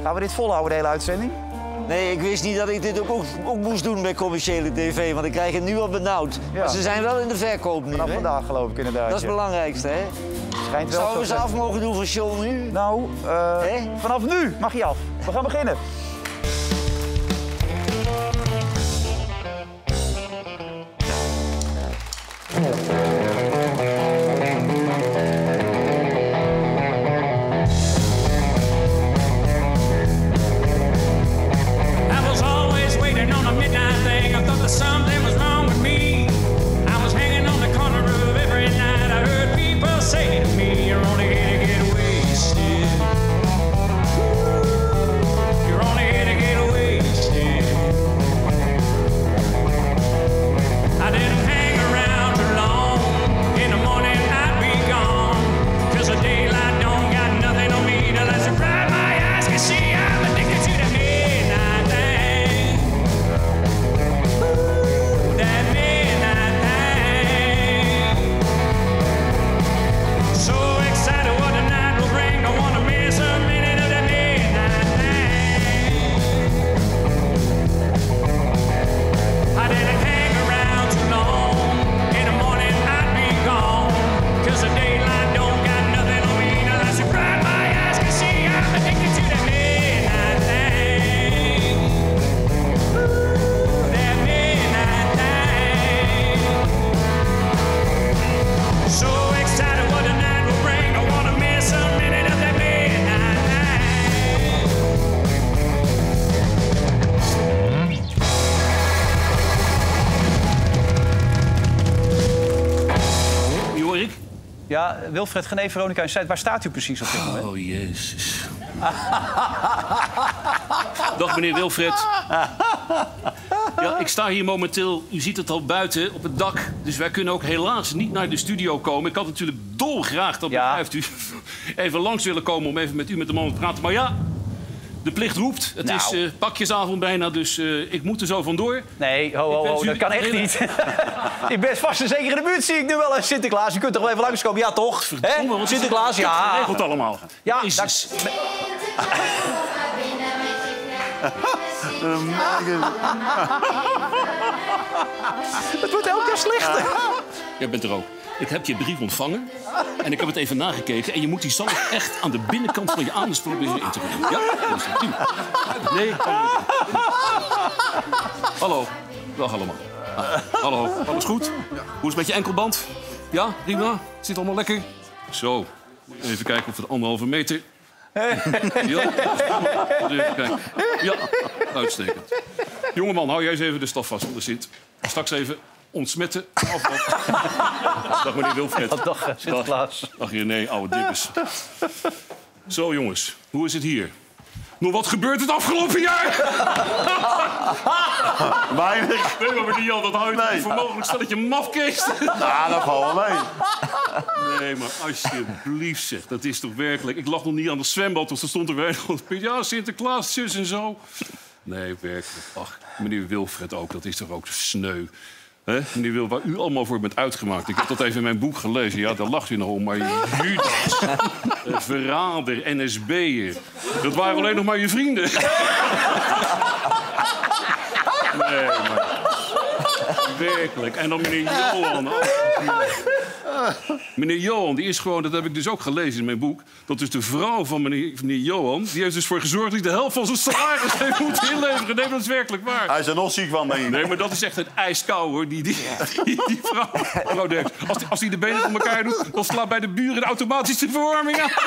Gaan we dit volhouden, de hele uitzending? Nee, ik wist niet dat ik dit ook moest doen bij commerciële tv, want ik krijg het nu al benauwd. Ja. Maar ze zijn wel in de verkoop nu, Vanaf hè? vandaag geloof ik inderdaad. Dat is het belangrijkste, hè? Schijnt wel Zouden we zo ze af mogen doen van show nu? Nou, vanaf nu mag je af. We gaan beginnen. Something was wrong with me. I was hanging on the corner of every night. I heard people say to me, you're only here to get wasted. You're only here to get wasted. I didn't hang around too long. In the morning I'd be gone. 'Cause the daylight don't got nothing on me to let you bright my eyes can see. I'm addicted to the midnight thing. That midnight thing. So excited what the night will bring. Don't wanna miss a minute of that midnight thing. I didn't hang around too long. In the morning I'd be gone. 'Cause the daylight don't got nothing on me unless you bright my eyes can see. I'm addicted to that midnight thing. That midnight thing. So excited what the night will bring. Don't wanna miss a minute of that midnight thing. Wie hoor ik? Ja, Wilfred Genee, Veronica en Seit. Waar staat u precies op dit moment? Oh, jezus. Dag, meneer Wilfred. Ja, ik sta hier momenteel, u ziet het al buiten, op het dak. Dus wij kunnen ook helaas niet naar de studio komen. Ik had natuurlijk dolgraag, dat begrijpt u, even langs willen komen om even met u met de man te praten. Maar ja, de plicht roept. Het is pakjesavond bijna, dus ik moet er zo vandoor. Nee, ho, dat kan echt niet. Ik ben vast en zeker in de buurt, zie ik nu wel. Sinterklaas, u kunt toch wel even langskomen? Ja, toch? Verdomme, wat Sinterklaas, is het ja. geregeld allemaal. Ja, Jezus. Het wordt elke keer slechter. Jij bent er ook. Ik heb je brief ontvangen en ik heb het even nagekeken. En je moet die zalf echt aan de binnenkant van je anus proberen in te brengen. Ja? Dat is het. Nee. Hallo. Dag allemaal. Hallo. Alles goed? Hoe is het met je enkelband? Ja, prima. Zit allemaal lekker? Zo. Even kijken of het 1,5 meter... Ja, even kijken. Ja, uitstekend. Jongeman, hou jij eens even de staf vast, want er zit straks even ontsmetten. Dag meneer Wilfred. Dag Sinterklaas. Dag nee, oude dikkers. Zo jongens, hoe is het hier? Nog wat gebeurt het afgelopen jaar? Weinig. Nee, maar Jan, dat hou je niet voor mogelijk. Stel dat je mafkeest. Ja, dat valt wel mee. Nee, maar alsjeblieft zeg, dat is toch werkelijk... Ik lag nog niet aan het zwembad, want er stond er weer... Ja, Sinterklaas, zus en zo. Nee, werkelijk. Ach, meneer Wilfred ook, dat is toch ook sneu. Hè? Meneer Wil, waar u allemaal voor bent uitgemaakt. Ik heb dat even in mijn boek gelezen. Ja, daar lacht u nog om. Maar Judas, verrader, NSB'er... dat waren alleen nog maar je vrienden. Nee, maar... Werkelijk. En dan meneer Johan. Meneer Johan, die is gewoon... Dat heb ik dus ook gelezen in mijn boek. Dat is de vrouw van meneer Johan. Die heeft dus voor gezorgd dat hij de helft van zijn salaris heeft moeten inleveren. Nee, dat is werkelijk waar. Hij is er nog ziek van, denk ik. Nee, maar dat is echt een ijskou, hoor. Die vrouw. Als die de benen op elkaar doet... dan slaat bij de buren de automatische verwarming aan.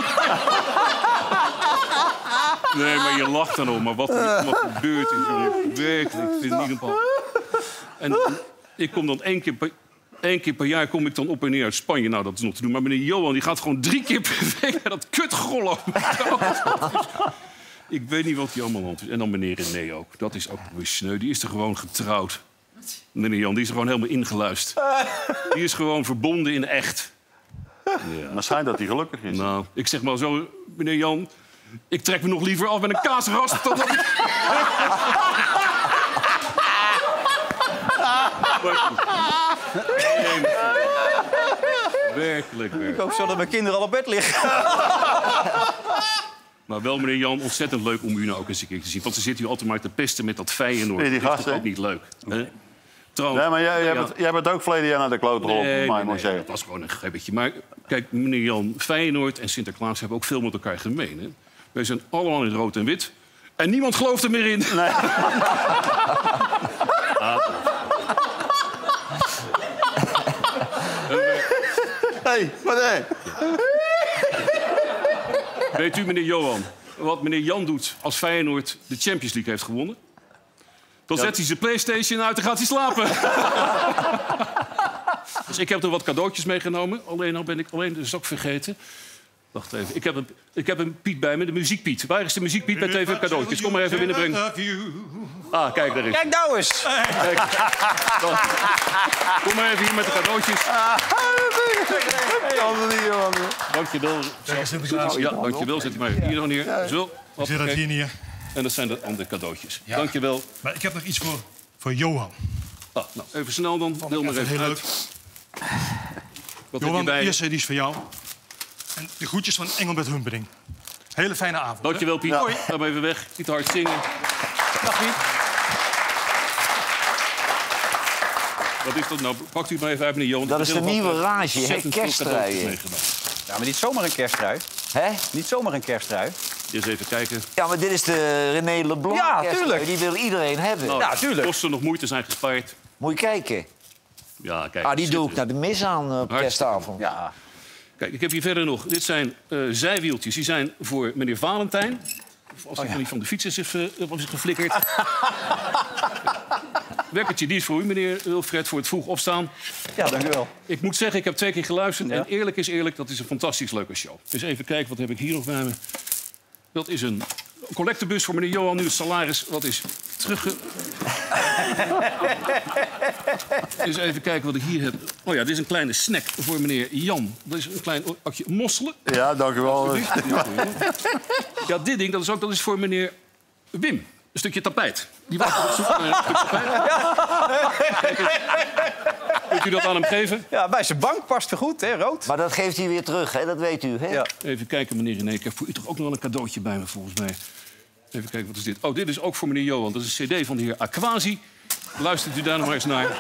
Nee, maar je lacht dan om. Maar wat er allemaal gebeurt is... Werkelijk, ik vind het niet een... En ik kom dan één keer per jaar kom ik dan op en neer uit Spanje. Nou, dat is nog te doen. Maar meneer Johan die gaat gewoon 3 keer per week naar dat kutgollen. Ik weet niet wat hij allemaal aan is. En dan meneer René ook. Dat is ook weer sneu. Die is er gewoon getrouwd. Meneer Jan, die is er gewoon helemaal ingeluisterd. Die is gewoon verbonden in echt. Ja. Maar schijnt dat hij gelukkig is. Nou, ik zeg maar zo, meneer Jan... Ik trek me nog liever af met een kaasrasp dan dat ik... Werkelijk. Ik hoop zo dat mijn kinderen al op bed liggen. Maar wel, meneer Jan, ontzettend leuk om u nou ook eens een keer te zien. Want ze zitten hier altijd maar te pesten met dat Feyenoord. Nee, die Dat is gasten. ook niet leuk. Hè? Trouwens, Nee, maar ja. jij bent ook verleden jaar naar de kloot geholpen, Nee, mag nee, ik maar nee, zeggen. dat was gewoon een gebbetje. Maar kijk, meneer Jan, Feyenoord en Sinterklaas hebben ook veel met elkaar gemeen. Hè? Wij zijn allemaal in rood en wit. En niemand gelooft er meer in. Nee. Hey, wat hè? Weet u, meneer Johan, wat meneer Jan doet als Feyenoord de Champions League heeft gewonnen? Dan zet hij zijn PlayStation uit en gaat hij slapen. Dus ik heb er wat cadeautjes meegenomen. Alleen al ben ik de sok vergeten. Wacht even. Ik heb een Piet bij me, de muziekpiet. Waar is de muziekpiet met even cadeautjes? Kom maar even binnenbrengen. Ah, kijk, daar is. Kijk nou eens. Kijk. Kom maar even hier met de cadeautjes. Dankjewel. Ja, dankjewel. Zet die maar hier nog neer. Zo. Ik zet dat hier neer. En dat zijn de andere cadeautjes. Dankjewel. Maar ik heb nog iets voor Johan. Ah, nou, even snel dan. Deel maar Even even heel uit. leuk. Wat heb Johan, je de bij? eerste die is voor jou. En de groetjes van Engelbert Humperdinck. Hele fijne avond. Dankjewel, Piet. Ga maar even weg. Niet te hard zingen. Dag Piet. Wat is dat nou? Pakt u het maar even uit, meneer Johan. Dat is de nieuwe rage, hè? Ontzettend veel Kersttrui. cadeautjes meegenomen. Ja, maar niet zomaar een kersttrui. Hè? Niet zomaar een kersttrui. Eens even kijken. Ja, maar dit is de René Leblanc. Ja, kersttrui. tuurlijk. Die wil iedereen hebben. Nou, Ja, tuurlijk. Kosten nog moeite zijn gespaard. Moet je kijken. Ja, kijk. Ah, die doe ik schitterend. naar de mis aan op Hartstikke. kerstavond. Ja. Kijk, ik heb hier verder nog. Dit zijn zijwieltjes. Die zijn voor meneer Valentijn. Of als hij niet van de fiets is geflikkerd. Wekkertje, die is voor u, meneer Wilfred, voor het vroeg opstaan. Ja, dank u wel. Ik moet zeggen, ik heb 2 keer geluisterd. Ja. En eerlijk is eerlijk, dat is een fantastisch leuke show. Dus even kijken, wat heb ik hier nog bij me? Dat is een collectebus voor meneer Johan. Nu het salaris, wat is terugge... Dus even kijken wat ik hier heb. Oh ja, dit is een kleine snack voor meneer Jan. Dat is een klein akje mosselen. Ja, dank u wel. Ja, dit ding, dat is voor meneer Wim. Een stukje tapijt. Die was op zoek naar een stuk tapijt. Kijk eens. Kunt u dat aan hem geven? Ja, bij zijn bank past het goed, hè, rood. Maar dat geeft hij weer terug, hè? Dat weet u, hè? Ja. Even kijken, meneer René. Ik heb voor u toch ook nog wel een cadeautje bij me, volgens mij. Even kijken, wat is dit? Oh, dit is ook voor meneer Johan. Dat is een cd van de heer Aquasi. Luistert u daar nog maar eens naar.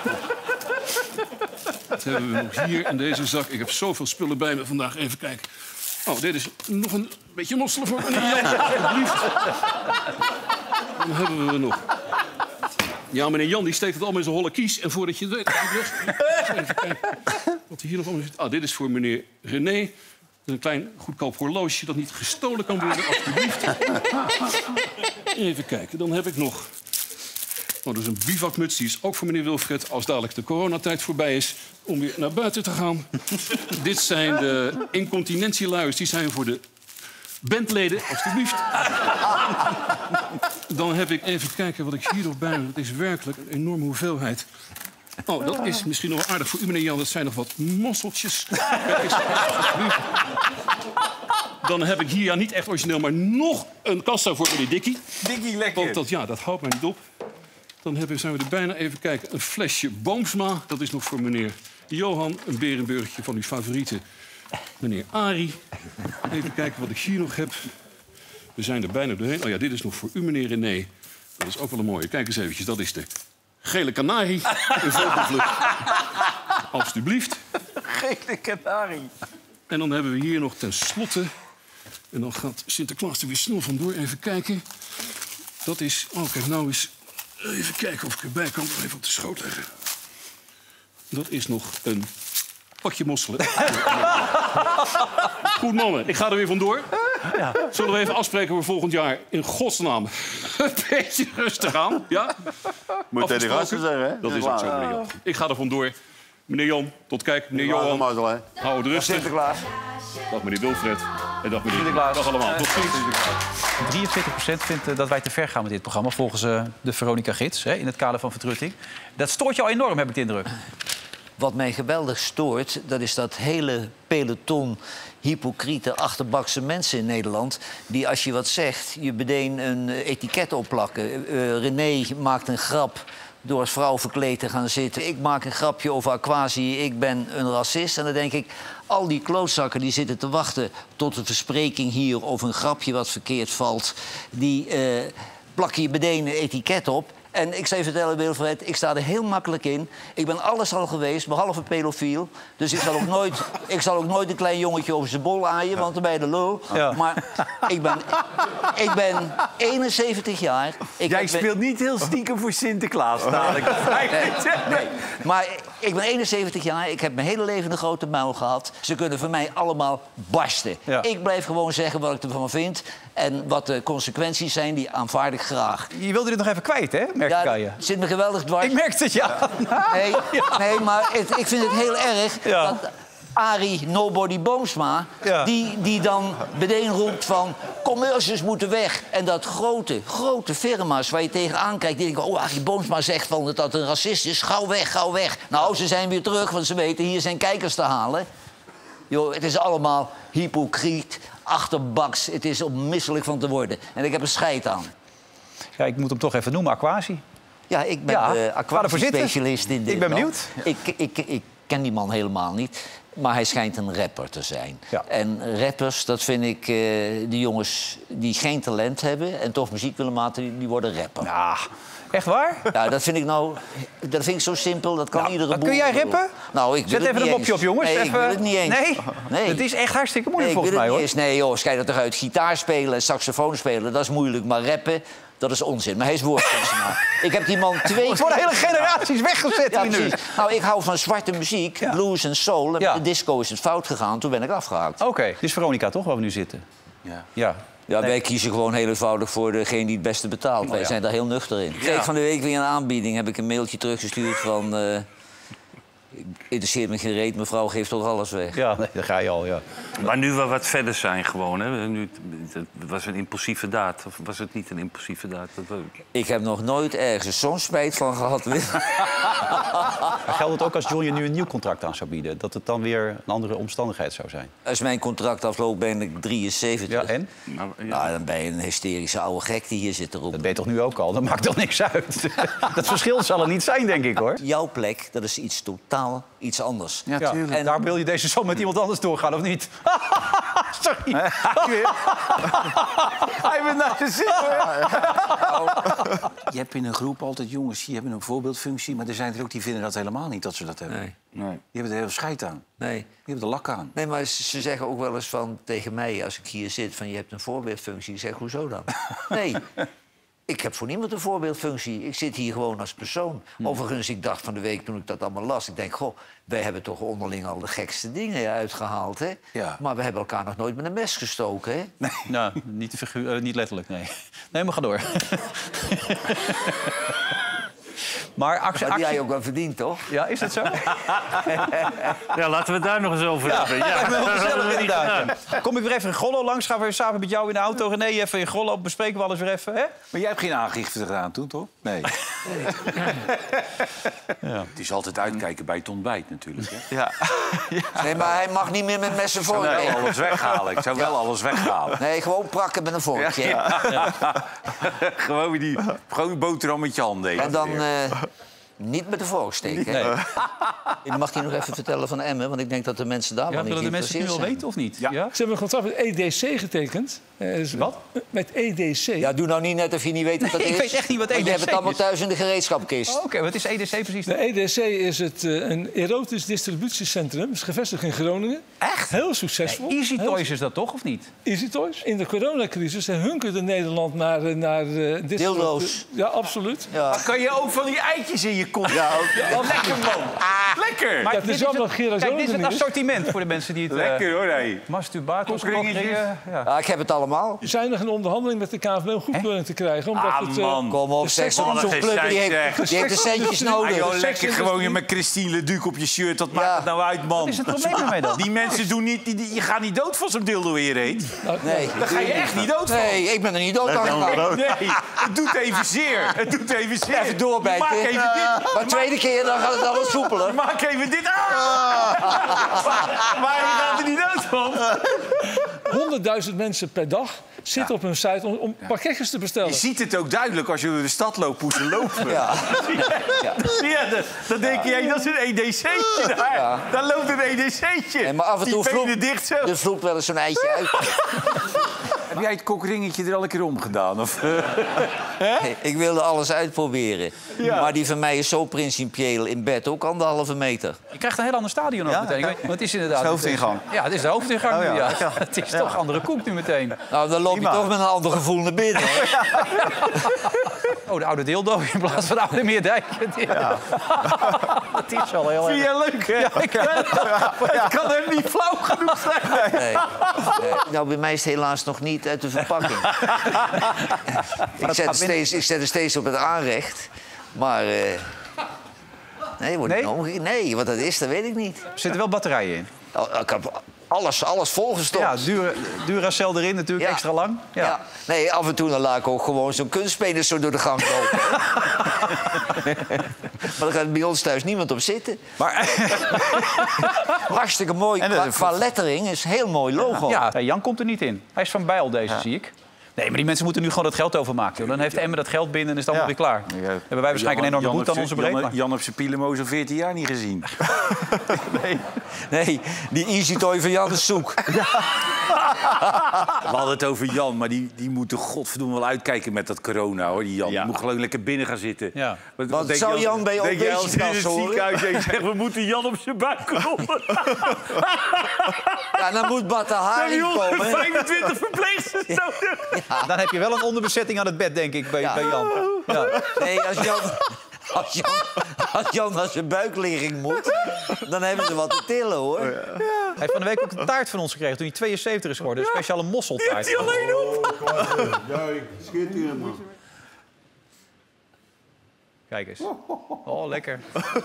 Wat hebben we nog hier in deze zak? Ik heb zoveel spullen bij me vandaag. Even kijken. Oh, dit is nog een beetje mosselen voor meneer Jan. Alsjeblieft. Dan hebben we nog. Ja, meneer Jan die steekt het allemaal in zijn holle kies. En voordat je het weet, is het weg. Even kijken wat hier nog allemaal zit. Ah, dit is voor meneer René. Een klein goedkoop horloge dat niet gestolen kan worden, alsjeblieft. Even kijken, dan heb ik nog... Oh, dus een bivakmuts, die is ook voor meneer Wilfred... als dadelijk de coronatijd voorbij is, om weer naar buiten te gaan. Dit zijn de incontinentieluiers, die zijn voor de bandleden, alsjeblieft. Dan heb ik even kijken wat ik hier nog bij me... Dat is werkelijk een enorme hoeveelheid. Oh, dat is misschien nog wel aardig voor u, meneer Jan. Dat zijn nog wat mosseltjes. Kijk eens, alsjeblieft. Dan heb ik hier, ja, niet echt origineel, maar nog een kassa voor meneer Dikkie. Dikkie, lekker. Want dat houdt mij niet op. Dan zijn we er bijna, even kijken, een flesje Boomsma. Dat is nog voor meneer Johan. Een Berenburgje van uw favoriete meneer Arie. Even kijken wat ik hier nog heb. We zijn er bijna doorheen. Oh ja, dit is nog voor u, meneer René. Dat is ook wel een mooie. Kijk eens eventjes, dat is de gele kanarie. Een vogelvlucht. Alsjeblieft. Gele kanarie. En dan hebben we hier nog tenslotte... En dan gaat Sinterklaas er weer snel vandoor. Even kijken. Dat is... Oh, kijk, nou eens... Even kijken of ik erbij kan. Even op de schoot leggen. Dat is nog een pakje mosselen. Goed, mannen. Ik ga er weer vandoor. Ja. Zullen we even afspreken voor volgend jaar? In godsnaam. Een beetje rustig aan. Ja? Moet tegen die gasten zeggen, hè? Dat is ook zo, meneer Jan. Ik ga er vandoor. Meneer Jan, tot kijk. Meneer Johan, hou het rustig. Sinterklaas. Dag meneer Wilfred. En dag meneer Sinterklaas. Dag allemaal. Tot ziens. 43% vindt dat wij te ver gaan met dit programma... volgens de Veronica Gids, hè, in het kader van vertrutting. Dat stoort je al enorm, heb ik de indruk. Wat mij geweldig stoort, dat is dat hele peloton hypocriete, achterbakse mensen in Nederland... die als je wat zegt, je meteen een etiket opplakken. René maakt een grap door als vrouw verkleed te gaan zitten. Ik maak een grapje over Aquasi, ik ben een racist. En dan denk ik, al die klootzakken die zitten te wachten tot een verspreking hier of een grapje wat verkeerd valt. Die plakken je meteen een etiket op. En ik zou je vertellen, Wilfred, ik sta er heel makkelijk in. Ik ben alles al geweest, behalve pedofiel. Dus ik zal ook nooit een klein jongetje over zijn bol aaien, want dan ben je de lul. Ja. Maar ik ben 71 jaar. Jij speelt niet heel stiekem voor Sinterklaas, dadelijk. Nee. Maar ik ben 71 jaar, ik heb mijn hele leven een grote muil gehad. Ze kunnen voor mij allemaal barsten. Ja. Ik blijf gewoon zeggen wat ik ervan vind. En wat de consequenties zijn, die aanvaard ik graag. Je wilde dit nog even kwijt, hè? Merk ik aan je. Het zit me geweldig dwars. Ik merk het, ja. Nee, maar ik vind het heel erg dat Arie Nobody Boomsma... Ja. Die dan meteen roept van commercials moeten weg. En dat grote firma's waar je tegenaan kijkt... die denken, oh, Arie Boomsma zegt van dat dat een racist is. Gauw weg. Nou, ze zijn weer terug, want ze weten hier zijn kijkers te halen. Joh, het is allemaal hypocriet, achterbaks. Het is om misselijk van te worden. En ik heb er scheid aan. Ja, ik moet hem toch even noemen, Aquasi. Ja, ik ben aquatiespecialist in dit Ik ben land. benieuwd. Ik ken die man helemaal niet. Maar hij schijnt een rapper te zijn. Ja. En rappers, dat vind ik... die jongens die geen talent hebben... en toch muziek willen maken, die worden rapper. Ja, echt waar? Ja, dat vind ik zo simpel. Dat kan iedere boer. Kun jij rappen? Nou, ik wil Zet het even niet een mopje eens. op, jongens. Nee, even... ik wil het niet eens. Nee? Het is echt hartstikke moeilijk nee, volgens mij, hoor. Nee, joh, schijt dat toch uit. Gitaar spelen en saxofoon spelen, dat is moeilijk. Maar rappen, dat is onzin. Maar hij is woordkunstenaar. Ik heb die man 2 keer... Er worden hele generaties weggezet hier nu. Nou, ik hou van zwarte muziek, blues en soul. En met de disco is het fout gegaan, toen ben ik afgehaakt. Oké, dit is Veronica toch, waar we nu zitten? Ja. Ja, wij kiezen gewoon heel eenvoudig voor degene die het beste betaalt. Wij zijn daar heel nuchter in. Ik kreeg van de week weer een aanbieding. Heb ik een mailtje teruggestuurd van... interesseert me geen reet, mevrouw geeft toch alles weg. Ja, nee, daar ga je al, ja. Maar nu we wat verder zijn gewoon, hè? Nu, het was een impulsieve daad. Of was het niet een impulsieve daad? Ik heb nog nooit ergens zo'n spijt van gehad. Geldt het ook als John je nu een nieuw contract aan zou bieden? Dat het dan weer een andere omstandigheid zou zijn? Als mijn contract afloopt, ben ik 73. Ja, en? Nou, dan ben je een hysterische oude gek die hier zit erop. Dat ben je toch nu ook al? Dat maakt toch niks uit? Dat verschil zal er niet zijn, denk ik, hoor. Jouw plek, dat is iets totaal iets anders. Ja, tuurlijk. En daar wil je deze zomer met iemand anders doorgaan, of niet? Sorry. Hij bent naar de zin, hoor. Je hebt in een groep altijd jongens, die hebben een voorbeeldfunctie... maar er zijn er ook die vinden dat helemaal niet, dat ze dat hebben. Nee. Die hebben er heel scheid aan. Nee. Die hebben er lak aan. Nee, maar ze zeggen ook wel eens van tegen mij, als ik hier zit... van je hebt een voorbeeldfunctie. Ik zeg, hoezo dan? Nee. Ik heb voor niemand een voorbeeldfunctie. Ik zit hier gewoon als persoon. Overigens, ik dacht van de week toen ik dat allemaal las... ik denk, goh, wij hebben toch onderling al de gekste dingen uitgehaald, hè? Ja. Maar we hebben elkaar nog nooit met een mes gestoken, hè? Nee. Nou, niet letterlijk, nee. Nee, maar ga door. Maar actie... Dat had jij ook wel verdiend, toch? Ja, is het zo? Ja, laten we het daar nog eens over hebben. Ja, lijkt me wel gezellig, inderdaad. Kom ik weer even in Gollo langs, gaan we weer samen met jou in de auto. René, even in Gollo, bespreken we alles weer even, hè? Maar jij hebt geen aangifte gedaan toen, toch? Nee. Ja. Het is altijd uitkijken bij het ontbijt natuurlijk, hè? Ja. Nee, maar hij mag niet meer met messen Ik zou vork. wel alles weghalen. Ik zou wel alles weghalen. Nee, gewoon prakken met een vorkje. Ja. Gewoon die boterham met je handen eten. En dan niet met de vork steken. Nee. Je mag die nog even vertellen van Emmen, want ik denk dat de mensen daar wel niet willen de mensen het nu al geïnteresseerd weten, of niet? Ja. Ze hebben een contract met EDC getekend. Wat? Met EDC. Ja, doe nou niet net of je niet weet wat dat is. Ik weet echt niet wat EDC Want je hebt het allemaal is. thuis in de gereedschapkist. Oh, oké, wat is EDC precies? De EDC is een erotisch distributiecentrum. Het is gevestigd in Groningen. Echt? Heel succesvol. Easy Toys is dat toch, of niet? Easy Toys. In de coronacrisis hunkerde Nederland naar dit Dildo's. soort... Ja, absoluut. Ja. Maar kan je ook van die eitjes in je kont? Ja, lekker, man. Lekker. Maar het is jammer dat Gerard kijk, Joling dit is er het niet is. assortiment voor de mensen die het... Lekker, hoor, nee. Masturbators, Kokringetjes. kokringen, ja. Ja, ik heb het allemaal. We zijn nog in onderhandeling met de KNVB om goedkeuring te krijgen. Omdat het, man. Kom op, zeg, zo'n wat een club die gezeik, heeft de centjes nodig. joh, lekker gewoon met Christine Leduc op je shirt. Wat maakt het nou uit, man? Wat is het probleem ermee dan? Die mensen doen niet... je gaat niet dood van zo'n dildo in je reet. Nee, Daar ga je echt niet dood van. Nee, ik ben er niet dood aan gegaan. Nee, het doet even zeer. Het doet even zeer. Even doorbijten. Maak even dit. Maar tweede keer dan gaat het al wat soepeler. Maak even dit aan. Maar je gaat er niet dood van. 100.000 mensen per dag zitten op hun site om pakketjes te bestellen. Je ziet het ook duidelijk als je door de stad loopt, poezen lopen. Ja. Dan denk je, dat is een EDC'tje daar. Ja. Daar loopt een EDC'tje. En maar af en toe vloept wel eens zo'n eitje uit. Heb jij het kokringetje er al een keer omgedaan? Of? Nee, ik wilde alles uitproberen. Ja. Maar die van mij is zo principieel in bed ook 1,5 meter. Je krijgt een heel ander stadion ook meteen. Want het is inderdaad... Het is de hoofdingang. Ja, het is de hoofdingang nu, ja. Het is toch andere koek nu meteen. Nou, dan loop je toch met een ander gevoel naar binnen. Oh, de oude dildo in plaats van de oude Meerdijk. Ja. Dat is wel heel erg... Vind jij leuk, hè? Het kan hem niet flauw genoeg zijn. Nee. Nou, bij mij is het helaas nog niet uit de verpakking. Ik zet er steeds op het aanrecht. Maar... Nee, wat dat is, dat weet ik niet. Er zitten wel batterijen in. Ik heb alles volgestopt. Ja, Duracell erin natuurlijk, extra lang. Ja. Nee, af en toe dan laat ik ook gewoon zo'n kunstpenis zo door de gang lopen. Maar daar gaat bij ons thuis niemand op zitten. Maar... Hartstikke mooi. Qua lettering is een heel mooi logo. Ja, Jan komt er niet in. Hij is van Bijl, deze, zie ik. Nee, maar die mensen moeten nu gewoon dat geld overmaken. Joh. Dan heeft Emmen dat geld binnen en is het allemaal weer klaar. Dan hebben wij waarschijnlijk een enorme boete aan onze breed. Jan heeft zijn Pielemo zo'n 14 jaar niet gezien. Nee, die Easy Toy van Jan is zoek. We hadden het over Jan, maar die moet toch godverdomme wel uitkijken met dat corona, hoor. Die Jan die moet gewoon lekker binnen gaan zitten. Ja. Wat zou Jan bij obesitas horen? Ziekenhuis en zegt, we moeten Jan op zijn buik rollen. Ja, dan moet Batahari komen. 25 verpleegsters nodig. Ja. Dan heb je wel een onderbezetting aan het bed, denk ik, bij Jan. Ja. Nee, als Jan naar zijn buikligging moet, dan hebben ze wat te tillen, hoor. Hij heeft van de week ook een taart van ons gekregen toen hij 72 is geworden. Een speciale mosseltaart. Die heeft hij alleen op. Ja, schitterend, man. Kijk eens. Oh, lekker.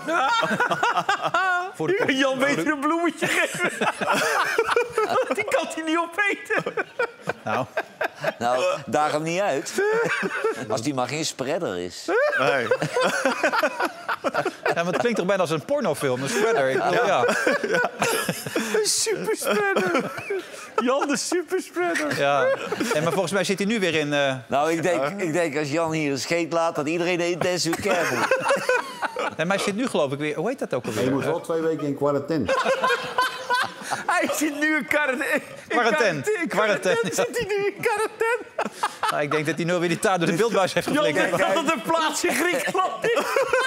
Jan weet er een bloemetje geven. Die kan hij niet opeten. Nou, daag hem niet uit. Als die maar geen spreader is. Nee. Ja, maar het klinkt toch bijna als een pornofilm, een spreader. Ik bedoel, ja. Een superspreader. Jan de superspreader. Ja. En maar volgens mij zit hij nu weer in... Nou, ik denk als Jan hier een scheet laat, dat iedereen de intensive care moet. Nee, maar hij zit nu geloof ik weer... Hoe heet dat ook alweer? Je moet wel 2 weken in quarantaine. Hij zit nu in quarantaine. Quarantaine. Zit hij nu in quarantaine? Nou, ik denk dat hij nu weer die taart door de beeldbuis heeft Jan geflikkerd. denkt dat het een plaats in Griekenland is.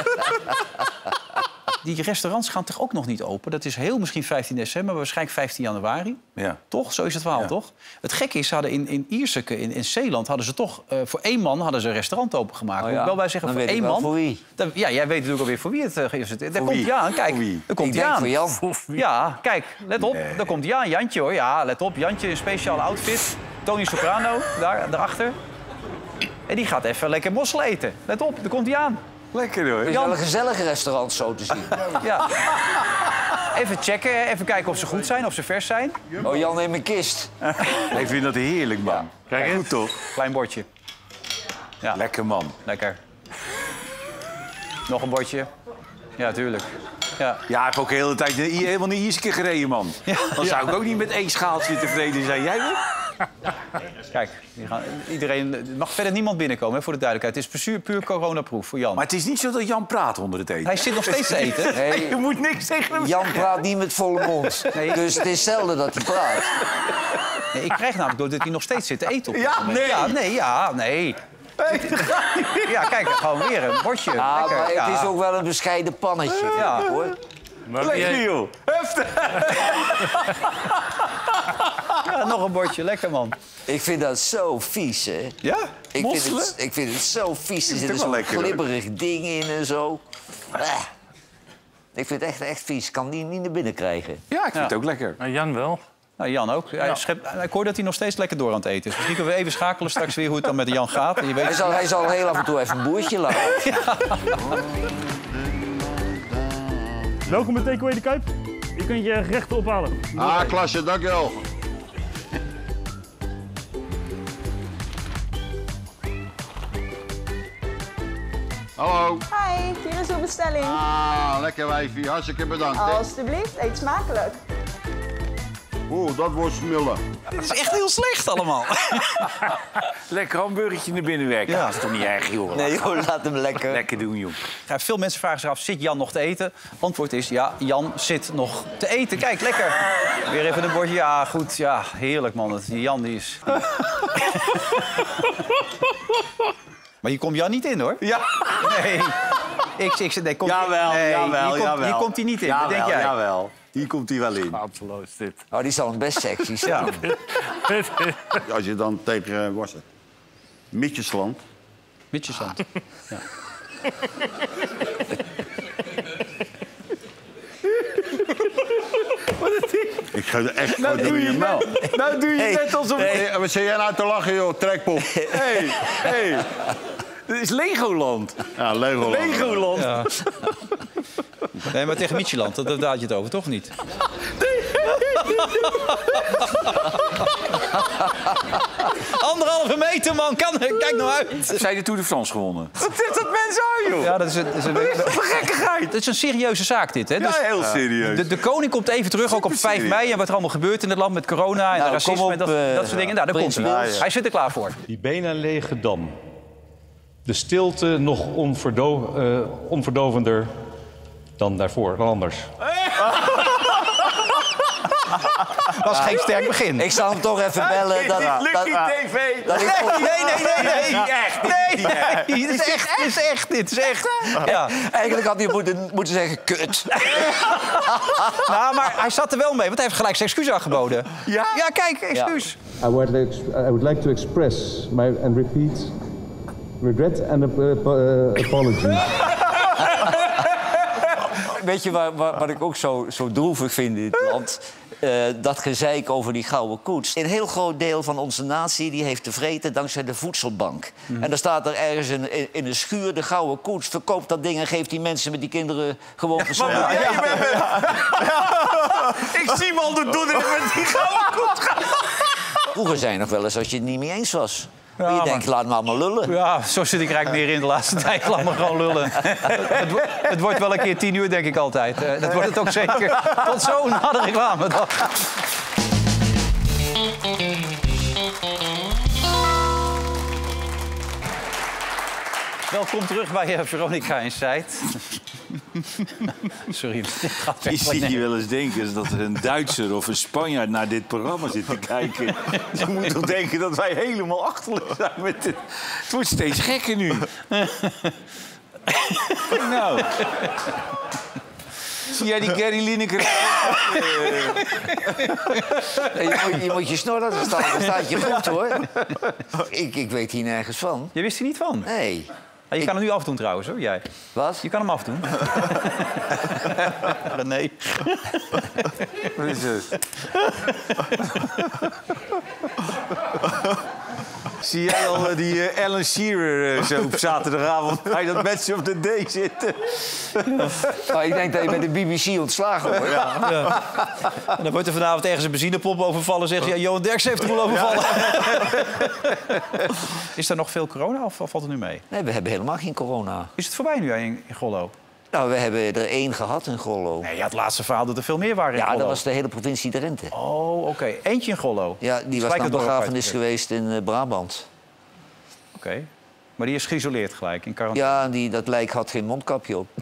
Die restaurants gaan toch ook nog niet open? Dat is heel misschien 15 december, maar waarschijnlijk 15 januari. Ja. Toch? Zo is het verhaal, toch? Het gekke is, ze hadden in Ierseke, in Zeeland... hadden ze toch voor 1 man hadden ze een restaurant opengemaakt. Moet ik wel bij zeggen, dan voor weet 1 ik wel man. voor wie. Ja, jij weet natuurlijk alweer voor wie het is. Daar komt hij aan, kijk. Daar komt Ik hij denk aan. voor Jan. Ja, kijk, let op. Daar komt hij aan. Jantje, hoor. Ja, let op. Jantje in een speciale outfit. Tony Soprano, daarachter. En die gaat even lekker mossel eten. Let op, daar komt hij aan. Lekker, hoor. Het is wel een gezellige restaurant zo te zien. Ja. Even checken, even kijken of ze goed zijn, of ze vers zijn. Oh, Jan neemt een kist. Ik vind dat heerlijk, man. Kijk, goed toch? Klein bordje. Ja. Lekker, man. Lekker. Nog een bordje. Ja, tuurlijk. Ja. Ja, ik heb ook de hele tijd helemaal naar Ierseke gereden, man. Dan zou ik ook niet met 1 schaaltje tevreden zijn. Jij wel? Kijk, iedereen mag verder niemand binnenkomen, hè, voor de duidelijkheid. Het is puur coronaproof voor Jan. Maar het is niet zo dat Jan praat onder het eten. Hij zit nog steeds te eten. Nee, Je moet niks tegen hem Jan praat niet met volle mond. Dus het is zelden dat hij praat. Nee, ik krijg namelijk doordat hij nog steeds zit te eten. Op dit Ja, moment. nee. Nee. Ja, kijk, gewoon weer een bordje. Ja, Lekker. maar Ja. het is ook wel een bescheiden pannetje, Ja. vind ik, hoor. Lekker, joh. Heftig. Ja, nog een bordje. Lekker, man. Ik vind dat zo vies, hè. Ja? Ik vind het zo vies. Er zit wel zo'n lekker, hoor. glibberig ding in en zo. Ik vind het echt vies. Ik kan die niet naar binnen krijgen. Ja, ik vind het ook lekker. Jan wel. Nou, Jan ook. Ik hoor dat hij nog steeds lekker door aan het eten is. Misschien kunnen we even schakelen straks weer hoe het dan met Jan gaat. En je weet... Hij zal heel af en toe even een boertje laten. Welkom bij Takeaway de Kuip. Je kunt je gerechten ophalen. Ah, klasje, dankjewel. Hallo. Hi, hier is uw bestelling. Ah, lekker wijfie. Hartstikke bedankt. Hè. Alsjeblieft, eet smakelijk. Oh, dat wordt smullen. Dat is echt heel slecht allemaal. Lekker hamburgertje naar binnen werken. Ja. Dat is toch niet erg, joh. Nee, joh, laat hem lekker. Lekker doen, joh. Ja, veel mensen vragen zich af, zit Jan nog te eten? Antwoord is, ja, Jan zit nog te eten. Kijk, lekker. Weer even een bordje. Ja, goed. Ja, heerlijk, man. Die Jan, die is... Maar hier komt Jan niet in, hoor. Ja. Nee. Nee, komt Jawel, nee, jawel, hier komt hij niet in. Wat denk jij? Jawel. Hier komt hij wel in. Absoluut dit. Oh, die zal best sexy zijn. Als je dan tegen, was het, Mitjesland. Mitjesand. Ja. Ik ga er echt nou doe je mel. Nou doe je net alsof... Hey, wat zit jij nou te lachen, joh, trekpop? Hey. Dit is Legoland. Ja, Legoland. Legoland. Ja. Nee, maar tegen Micheland, daar had je het over, toch niet? Anderhalve meter, man. Kijk nou uit. Zij de Tour de France gewonnen. Wat is dat mensen aan, joh? Ja, dat is een gekkigheid. Het is een serieuze zaak, dit, hè? Ja, heel serieus. De koning komt even terug, ook op 5 mei. En wat er allemaal gebeurt in het land met corona en racisme en dat soort dingen. Nou, daar komt hij. Hij zit er klaar voor. Die bijna lege dam. De stilte nog onverdovender dan daarvoor, dan anders. Dat was geen sterk begin. Ik zal hem toch even bellen. Lucky TV. Nee. Dit is echt. Ja. Eigenlijk had hij moeten zeggen, kut. Nou, maar hij zat er wel mee, want hij heeft gelijk zijn excuus aangeboden. Ja, kijk, excuus. I would like to express and repeat regret and apology. Weet je wat ik ook zo droevig vind in dit land? Dat gezeik over die gouden koets. Een heel groot deel van onze natie die heeft te vreten dankzij de voedselbank. En dan staat er ergens in een schuur de gouden koets. Verkoopt dat ding en geeft die mensen met die kinderen gewoon verzorging. Ik zie me al de dodder met die gouden koets gaan. Vroeger zei je nog wel eens als je het niet mee eens was. Ja, maar je denkt, laat me allemaal lullen. Ja, zo zit ik eigenlijk meer in de laatste tijd. Laat me gewoon lullen. Het wordt wel een keer 10 uur, denk ik altijd. Dat wordt het ook zeker. Tot zo na de reclame. Welkom terug bij Veronica Inside. Sorry, dit gaat Je ziet je wel eens denken dat er een Duitser of een Spanjaard naar dit programma zit te kijken. Je moet toch denken dat wij helemaal achterlijk zijn met dit. Het wordt steeds gekker nu. Nou. Zie jij die Gary Lineker? Je moet je snor laten staan, dan staat je goed, hoor. Ik weet hier nergens van. Je wist er niet van? Nee. Je kan hem nu afdoen trouwens, hoor, jij. Wat? Je kan hem afdoen. Nee. Wat is het? Zie jij al die Alan Shearer zo op zaterdagavond bij dat Match of the Day zitten? Nou, ik denk dat je bij de BBC ontslagen wordt. Ja. En dan wordt er vanavond ergens een benzinepomp overvallen en zegt ja, Johan Derksen heeft er wel overvallen. Is er nog veel corona of valt het nu mee? Nee, we hebben helemaal geen corona. Is het voorbij nu in Gollo? Nou, we hebben er 1 gehad in Gollo. Nee, het laatste verhaal dat er veel meer waren in Gollo. Ja, dat was de hele provincie Drenthe. Oh, oké. Eentje in Gollo? Ja, die was naar begrafenis geweest in Brabant. Oké. Maar die is geïsoleerd gelijk, in quarantaine? Ja, dat lijk had geen mondkapje op.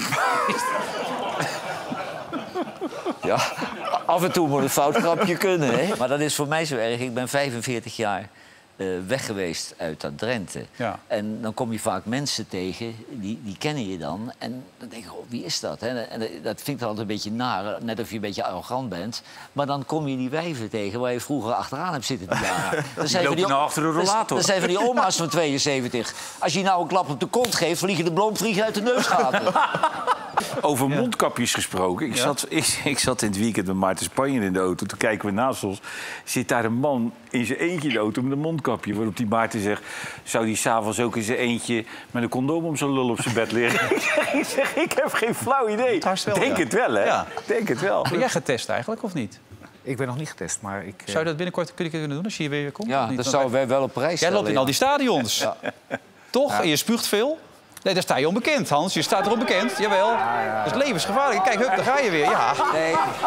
Ja, af en toe moet een foutgrapje kunnen, hè? Maar dat is voor mij zo erg. Ik ben 45 jaar weg geweest uit dat Drenthe. Ja. En dan kom je vaak mensen tegen, die kennen je dan. En dan denk je, oh, wie is dat? Hè? En dat vind ik altijd een beetje naar, net of je een beetje arrogant bent. Maar dan kom je die wijven tegen waar je vroeger achteraan hebt zitten te jagen. Die lopen nou achter de rollator. Dat zijn van die oma's van 72. Als je nou een klap op de kont geeft, vliegen de bloemvliegen uit de neusgaten. Over mondkapjes gesproken. Ik zat in het weekend met Maarten Spanjer in de auto. Toen kijken we naast ons. Zit daar een man in zijn eentje in de auto met een mondkapje. Waarop die Maarten zegt... zou die s'avonds ook in zijn eentje met een condoom om zijn lul op zijn bed liggen? Ik heb geen flauw idee. Denk het wel, hè? Ja. Denk het wel. Ben jij getest eigenlijk, of niet? Ik ben nog niet getest, maar ik... Zou je dat binnenkort kunnen doen als je hier weer komt? Ja, dat zouden wij wel op prijs stellen. Jij loopt in al die stadions. Ja. Toch? Ja. En je spuugt veel. Nee, daar sta je onbekend, Hans. Je staat er onbekend. Jawel. Dat is levensgevaarlijk. Kijk, hup, daar ga je weer. Ja. Nee.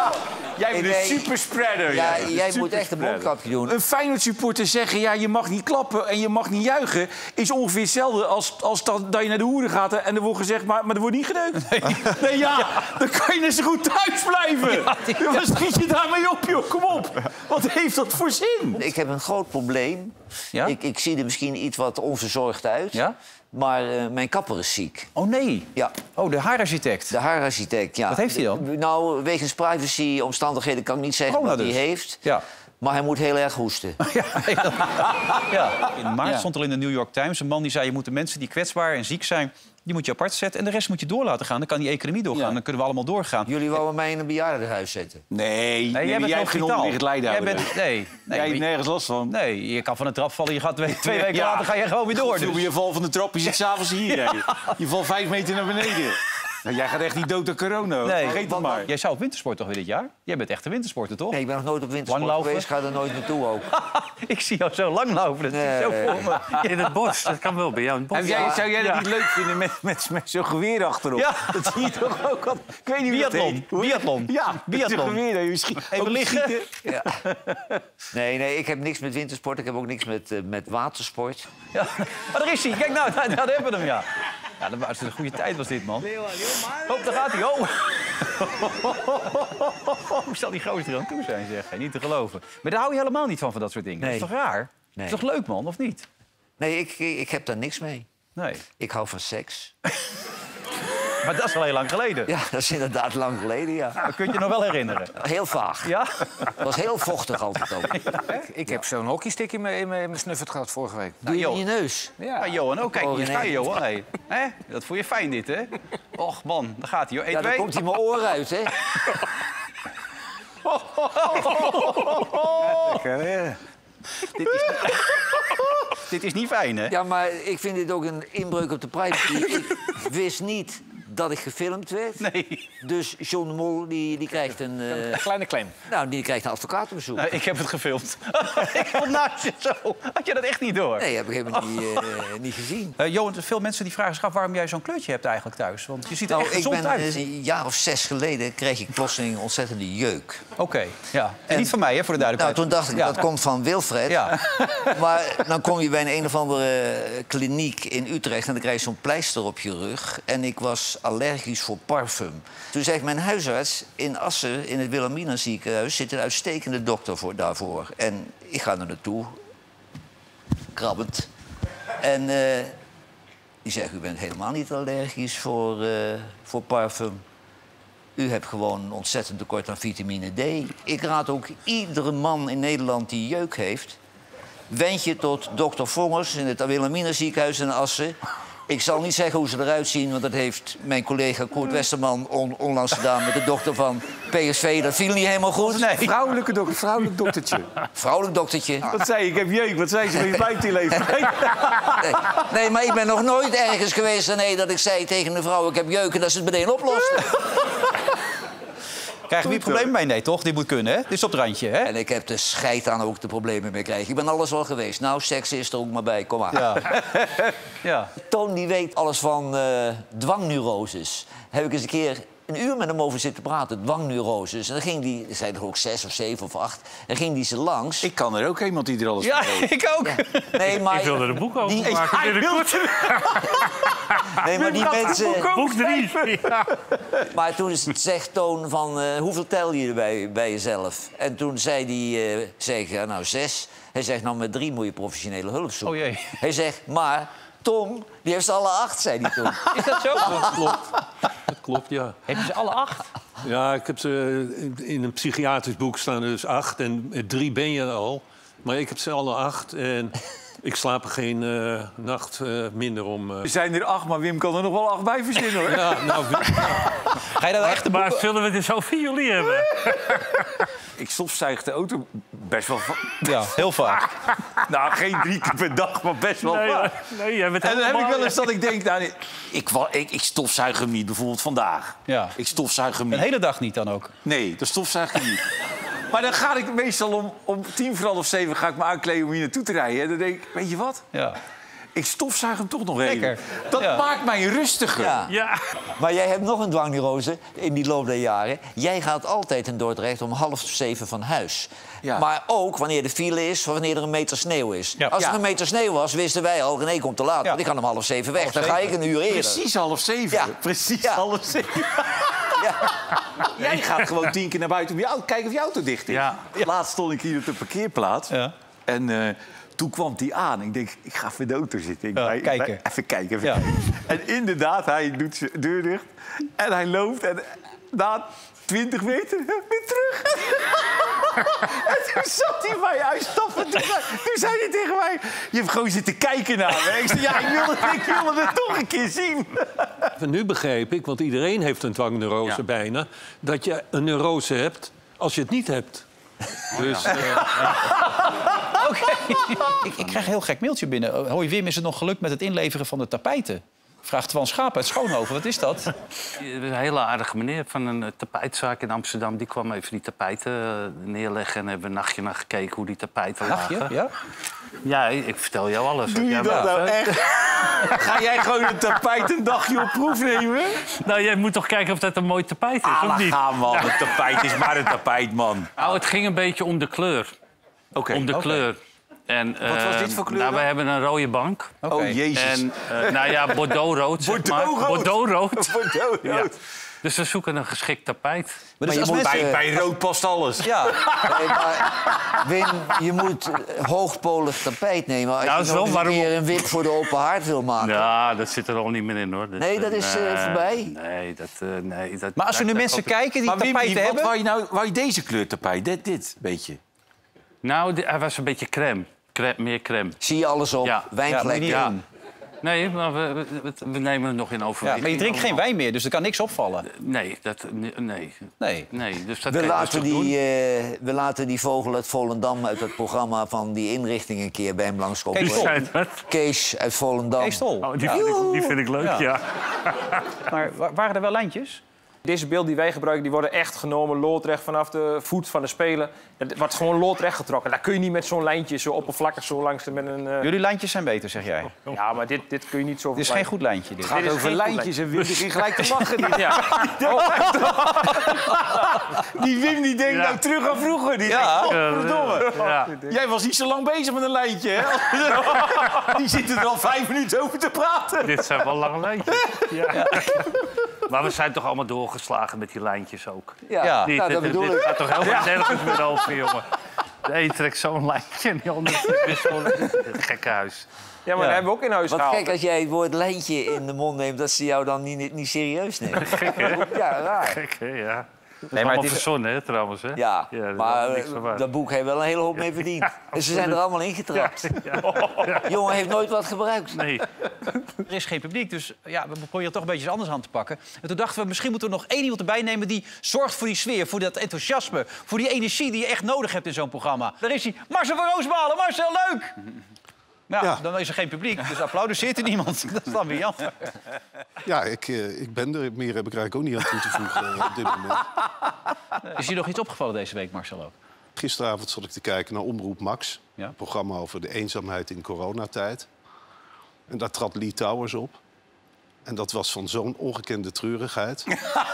Jij bent een superspreader. Ja, jij moet echt een mondkapje doen. Een Feyenoord supporter zeggen, ja, je mag niet klappen en je mag niet juichen... is ongeveer hetzelfde als dat je naar de hoeren gaat en er wordt gezegd... maar er wordt niet geneukt. Nee, dan kan je net zo goed thuis blijven. Wat schiet je daarmee op, joh? Kom op. Wat heeft dat voor zin? Ik heb een groot probleem. Ja? Ik zie er misschien iets wat onverzorgd uit. Ja? Maar mijn kapper is ziek. Oh nee. Ja. Oh, de haararchitect. De haararchitect, ja. Wat heeft hij dan? Nou, wegens privacy-omstandigheden kan ik niet zeggen wat hij heeft. Ja. Maar hij moet heel erg hoesten. Ja. In maart stond er in de New York Times een man die zei... je moet de mensen die kwetsbaar en ziek zijn, die moet je apart zetten... en de rest moet je door laten gaan. Dan kan die economie doorgaan, dan kunnen we allemaal doorgaan. Jullie wouden mij in een bejaardenhuis zetten? Nee, jij bent jij hebt geen onderliggend lijden. Jij hebt nergens last van. Nee, je kan van de trap vallen, je gaat twee weken later ga je gewoon weer door. Dus. Je valt van de trap, je zit s'avonds hier. Ja. Je valt 5 meter naar beneden. Nou, jij gaat echt niet dood aan corona. Nee, vergeet het maar. Jij zou op wintersport toch weer dit jaar? Jij bent echt een wintersporter, toch? Nee, ik ben nog nooit op wintersport geweest. Ik ga er nooit naartoe ook. Ik zie jou zo langlopen. Dat is zo voor me. In het bos, dat kan wel bij jou in het bos. Zou jij dat niet leuk vinden met zo'n geweer achterop? Ja. Dat zie je toch ook al. Ik weet niet biathlon. Biathlon. Ja, biathlon. Geweer, je schiet. Even liggen. Ja. Nee, ik heb niks met wintersport. Ik heb ook niks met watersport. Ja. Maar daar is hij. Kijk nou, daar hebben we hem, ja. Ja, dat was een goede tijd was dit, man. Oh, daar gaat hij. Oh. Hoe zal die gozer er aan toe zijn, zeg. Niet te geloven. Maar daar hou je helemaal niet van dat soort dingen. Nee. Dat is toch raar? Nee. Dat is toch leuk, man, of niet? Nee, ik heb daar niks mee. Nee. Ik hou van seks. Maar dat is al heel lang geleden. Ja, dat is inderdaad lang geleden, ja. Dat kun je je nog wel herinneren. Heel vaag. Ja? Het was heel vochtig altijd ook. Ik heb zo'n hockeystick in mijn snuffert gehad vorige week. Doe je in je neus? Ja, Johan, ook. Kijk, hier sta je, nee. Johan. Hey. Hè? Dat vond je fijn, dit, hè? Och, man, daar gaat hij, hoor. 1, Ja, dan 2. komt hij mijn oor uit, hè? Dit is niet fijn, hè? Ja, maar ik vind dit ook een inbreuk op de privacy. Ik wist niet dat ik gefilmd werd. Nee. Dus John de Mol die krijgt een... Kleine claim. Nou, die krijgt een advocatenbezoek. Ik heb het gefilmd. Ik stond naast je zo. Had je dat echt niet door? Nee, heb ik helemaal niet gezien. Johan, veel mensen die vragen zich af waarom jij zo'n kleurtje hebt eigenlijk thuis. Want je ziet er echt ik gezond ben uit. een jaar of 6 geleden kreeg ik plotseling een ontzettende jeuk. Oké, ja. En niet van mij, hè, voor de Nou, duidelijkheid. toen dacht ik, dat komt van Wilfred. Ja. Maar dan kom je bij een of andere kliniek in Utrecht... en dan krijg je zo'n pleister op je rug. En ik was allergisch voor parfum. Toen zei mijn huisarts in Assen, in het Wilhelmina ziekenhuis... zit een uitstekende dokter daarvoor. En ik ga er naartoe, krabbend. En die zegt, u bent helemaal niet allergisch voor parfum. U hebt gewoon een ontzettend tekort aan vitamine D. Ik raad ook iedere man in Nederland die jeuk heeft... wend je tot dokter Vongers in het Wilhelmina ziekenhuis in Assen. Ik zal niet zeggen hoe ze eruit zien... want dat heeft mijn collega Koert Westerman onlangs gedaan... met de dokter van PSV. Dat viel niet helemaal goed. Nee. Vrouwelijk doktertje. Vrouwelijk doktertje. Wat zei je? Ik heb jeuk. Wat zei ze? Met je buik die leeft. Nee, maar ik ben nog nooit ergens geweest... dat ik zei tegen een vrouw, ik heb jeuk... en dat ze het meteen oplosten. Krijgen we hier problemen mee? Nee, toch? Dit moet kunnen, hè? Dit is op het randje, hè? En ik heb de scheid aan ook de problemen mee krijgen. Ik ben alles wel geweest. Nou, seks is er ook maar bij. Kom maar. Ja. Ja. Toon die weet alles van dwangneuroses. Heb ik eens een keer een uur met hem over zitten praten. Dwangneuroses. En dan ging die, er zijn er ook 6 of 7 of 8. En ging die ze langs. Ik kan er ook iemand die er alles Ja, van weet. ik ook. Ja. Nee, maar... Ik wil er een boek over maken. Nee, maar die mensen... Boek 3. Ja. Maar toen zegt Toon van, hoeveel tel je er bij jezelf? En toen zei hij, ja, nou 6. Hij zegt, nou met 3 moet je professionele hulp zoeken. Oh jee. Hij zegt, maar Tom, die heeft ze alle 8, zei hij toen. Is dat zo? Dat klopt, ja. Heb je ze alle 8? Ja, ik heb ze in een psychiatrisch boek staan dus 8. En 3 ben je al. Maar ik heb ze alle 8 en ik slaap er geen nacht minder om... Er zijn er 8, maar Wim kan er nog wel 8 bij verzinnen, hoor. Ja, nou... Ga je dat echt Maar zullen we er zoveel jullie hebben? Ik stofzuig de auto best wel vaak. Ja, heel vaak. Nou, geen 3 keer per dag, maar best wel vaak. Nee, jij bent En dan heb ik helemaal- wel eens dat ik denk, nou, nee, ik stofzuig hem niet, bijvoorbeeld vandaag. Ja. Ik stofzuig hem Een niet. hele dag niet dan ook? Nee, dat stofzuig ik niet. Maar dan ga ik meestal om 7:10 ga ik me aankleden om hier naartoe te rijden. En dan denk ik, weet je wat? Ja. Ik stofzuig hem toch nog even. Lekker. Dat Ja. maakt mij rustiger. Ja. Maar jij hebt nog een dwangneurose in die loop der jaren. Jij gaat altijd in Dordrecht om 6:30 van huis. Ja. Maar ook wanneer de file is, wanneer er een meter sneeuw is. Ja. Als er Ja. een meter sneeuw was, wisten wij al, René komt te laat. Ja. Want ik ga om 6:30 weg, dan ga ik een uur eerder. Precies 6:30. Ja. Precies Ja. 6:30. Ja. Jij gaat gewoon 10 keer naar buiten om je auto, kijken of je auto dicht is. Ja. Laatst stond ik hier op de parkeerplaats. Ja. En toen kwam hij aan. Ik denk, ik ga even in de auto zitten. Ja, kijken. Even kijken, Ja. kijken. En inderdaad, hij doet zijn deur dicht. En hij loopt. En na 20 meter weer terug. En toen zat hij mij uitstappen. Toen zei hij tegen mij... Je hebt gewoon zitten kijken naar me. Ik zei, ja, ik wilde het toch een keer zien. Nu begreep ik, want iedereen heeft een dwangneurose bijna... dat je een neurose hebt als je het niet hebt. Dus, Oké. Ik krijg een heel gek mailtje binnen. Hoi Wim, is het nog gelukt met het inleveren van de tapijten? Vraagt Twan Schaap uit Schoonhoven. Wat is dat? Een hele aardige meneer van een tapijtzaak in Amsterdam... die kwam even die tapijten neerleggen... en hebben we een nachtje naar gekeken hoe die tapijten lagen. Nachtje? Ja? Ja, ik vertel jou alles. Doe je Ja, dat maar- nou echt? Ga jij gewoon een tapijt een dagje op proef nemen? Nou, jij moet toch kijken of dat een mooi tapijt is, of Ah, niet? ga man. Een tapijt is maar een tapijt, man. Nou, het ging een beetje om de kleur. Oké. Om de kleur. En, Wat was dit voor kleur Nou, dan? we hebben een rode bank. Oké. Oh, jezus. En, nou ja, Bordeaux-rood, zeg maar. Bordeaux-rood. Bordeaux-rood. Ja. Bordeaux-rood. Dus we zoeken een geschikt tapijt. Maar dus je als moet mensen... Bij rood past alles. Ja. Nee, maar Wim, je moet hoogpolig tapijt nemen... als Nou, je is wel nog eens een waarom- keer een wit voor de open haard wil maken. Ja, dat zit er al niet meer in, hoor. Nee, dat is voorbij. Nee, dat... Maar als er nu mensen kijken die Maar Wim, tapijten wat hebben... wou je nou? Wou je deze kleur tapijt? Dit beetje. Nou, hij was een beetje crème. Meer crème. Zie je alles op, Ja. Ja, moet wijnvlekken. je niet doen. Nee, maar we nemen het nog in Ja, overweging. maar je drinkt geen wijn meer, dus er kan niks opvallen. Nee, Nee. dus dat We kan je laten, rustig doen. we laten die vogel uit Volendam uit het programma van die inrichting een keer bij hem langskomen. Kees Tol. Zijn het? Kees uit Volendam. Kees Tol. Oh, Ja. die vind ik leuk, Ja. ja. Maar waren er wel lijntjes? Deze beelden die wij gebruiken, die worden echt genomen loodrecht vanaf de voet van de speler. Het wordt gewoon loodrecht getrokken. Daar kun je niet met zo'n lijntje zo oppervlakkig zo langs met een... Jullie lijntjes zijn beter, zeg jij. Ja, maar dit kun je niet zo... Dit is geen goed lijntje, dit. Het gaat is over geen lijntjes en Wim begint gelijk te lachen. Ja. Die Wim die denkt nou terug aan vroeger. Die Ja. denkt, oh, verdomme. Ja. Jij was niet zo lang bezig met een lijntje, hè? Die zitten er al 5 minuten over te praten. Dit zijn wel lange lijntjes. Ja. Maar we zijn toch allemaal doorgeslagen met die lijntjes ook. Ja, Ja. Niet, nou, dat bedoel dit ik. gaat toch helemaal nergens meer over, jongen. De een trekt zo'n lijntje en die andere is gewoon een gekkenhuis. Ja, maar dat hebben we ook in huis Wat gehaald. gek als jij het woord lijntje in de mond neemt... dat ze jou dan niet serieus nemen. Gek, hè? Ja, raar. Gek, hè? Ja. Dat is maar allemaal het is- verzonnen, hè, trouwens. Hè? Ja, daar is maar niks van waar. dat boek heeft wel een hele hoop mee verdiend. En ze zijn er allemaal ingetrapt. Jongen heeft nooit wat gebruikt. Nee. Er is geen publiek, dus ja, we proberen toch een beetje iets anders aan te pakken. En toen dachten we, misschien moeten we nog 1 iemand erbij nemen... die zorgt voor die sfeer, voor dat enthousiasme... voor die energie die je echt nodig hebt in zo'n programma. Daar is hij, Marcel van Roosmalen. Marcel, leuk! Nou, Ja. dan is er geen publiek, dus applaudisseert er niemand. Dat is dan weer jammer. Ja, ik ben er. Meer heb ik eigenlijk ook niet aan toe te voegen op dit moment. Is hier nog iets opgevallen deze week, Marcel ook? Gisteravond zat ik te kijken naar Omroep Max. Ja. Een programma over de eenzaamheid in coronatijd. En daar trad Lee Towers op. En dat was van zo'n ongekende treurigheid.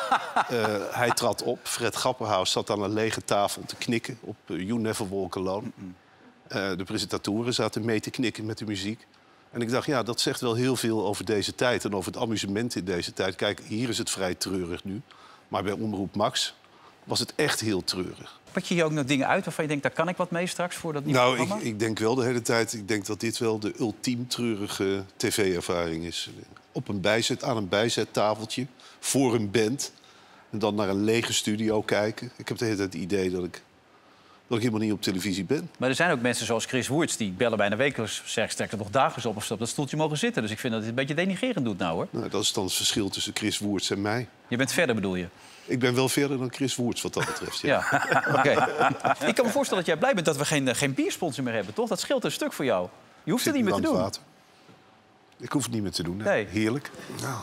Hij trad op. Fred Grapperhaus zat aan een lege tafel te knikken op You Never Walk Alone. De presentatoren zaten mee te knikken met de muziek. En ik dacht, ja, dat zegt wel heel veel over deze tijd... en over het amusement in deze tijd. Kijk, hier is het vrij treurig nu. Maar bij Omroep Max was het echt heel treurig. Pak je hier ook nog dingen uit waarvan je denkt... daar kan ik wat mee straks voor dat nieuwe Nou, programma? ik denk wel de hele tijd... ik denk dat dit wel de ultiem treurige tv-ervaring is. Aan een bijzettafeltje, voor een band... en dan naar een lege studio kijken. Ik heb de hele tijd het idee dat ik helemaal niet op televisie ben. Maar er zijn ook mensen zoals Chris Woerts... die bellen bijna wekelijks, sterker nog dagelijks op... of ze op dat stoeltje mogen zitten. Dus ik vind dat het een beetje denigrerend doet nou, hoor. Nou, dat is dan het verschil tussen Chris Woerts en mij. Je bent verder, bedoel je? Ik ben wel verder dan Chris Woerts wat dat betreft. Ja. Ja, oké. Ik kan me voorstellen dat jij blij bent dat we geen biersponsor meer hebben, toch? Dat scheelt een stuk voor jou. Je hoeft het niet meer te Aan het doen. water. Ik hoef het niet meer te doen. Hè. Nee. Heerlijk. Nou.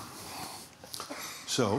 Zo.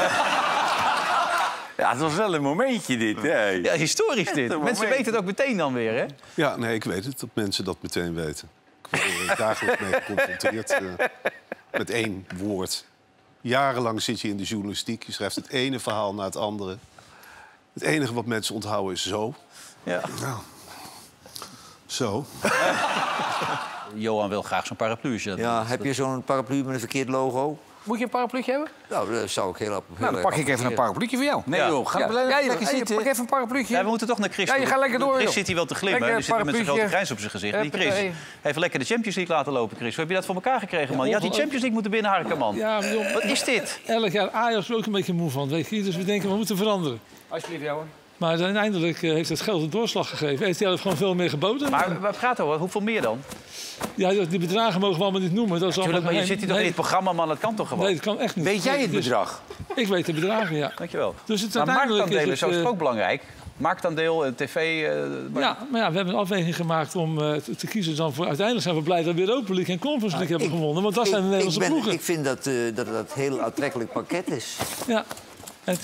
Ja, het was wel een momentje dit. Hè? Ja, historisch dit. een Mensen moment. weten het ook meteen dan weer, hè? Ja, nee, ik weet het. Dat mensen dat meteen weten. Ik dagelijks mee geconfronteerd. Met 1 woord. Jarenlang zit je in de journalistiek. Je schrijft het ene verhaal na het andere. Het enige wat mensen onthouden is zo. Ja. Nou, zo. Johan wil graag zo'n paraplu. Ja, heb je zo'n paraplu met een verkeerd logo? Moet je een parapluutje hebben? Nou, dat zou ik heel erg... Nou, dan pak ik even een parapluutje voor jou. Nee, joh. Ga lekker zitten. Pak even een parapluutje. Ja, we moeten toch naar Chris. Ja, je gaat lekker door, Chris joh. zit hier wel te glimmen. Lekker Die zit met zijn grote parapluutje. grijns op zijn gezicht. Die Chris heeft lekker de Champions League laten lopen, Chris. Hoe heb je dat voor elkaar gekregen, man? Je had die Champions League moeten binnenharken, man. Ja, maar joh, wat is dit? Elk jaar Ajax er ook een beetje moe van, weet je. Dus we denken, we moeten veranderen. Alsjeblieft, Johan. Maar uiteindelijk heeft het geld een doorslag gegeven. RTL heeft gewoon veel meer geboden. Maar we praten over hoeveel meer dan? Ja, die bedragen mogen we allemaal niet noemen. Dat is Tuurlijk, maar je zit hier toch in het programma, man. Dat kan toch gewoon? Nee, dat kan echt niet. Weet jij het bedrag? Ik weet de bedragen, ja. Dankjewel. Dus het Maar uiteindelijk marktaandelen is is ook belangrijk. Marktaandeel, tv... Ja, maar ja, we hebben een afweging gemaakt om te kiezen dan voor... Uiteindelijk zijn we blij dat we Europa League en Conference League hebben gewonnen. Want dat zijn de Nederlandse ploegen. Ik vind dat dat een heel aantrekkelijk pakket is. Ja, en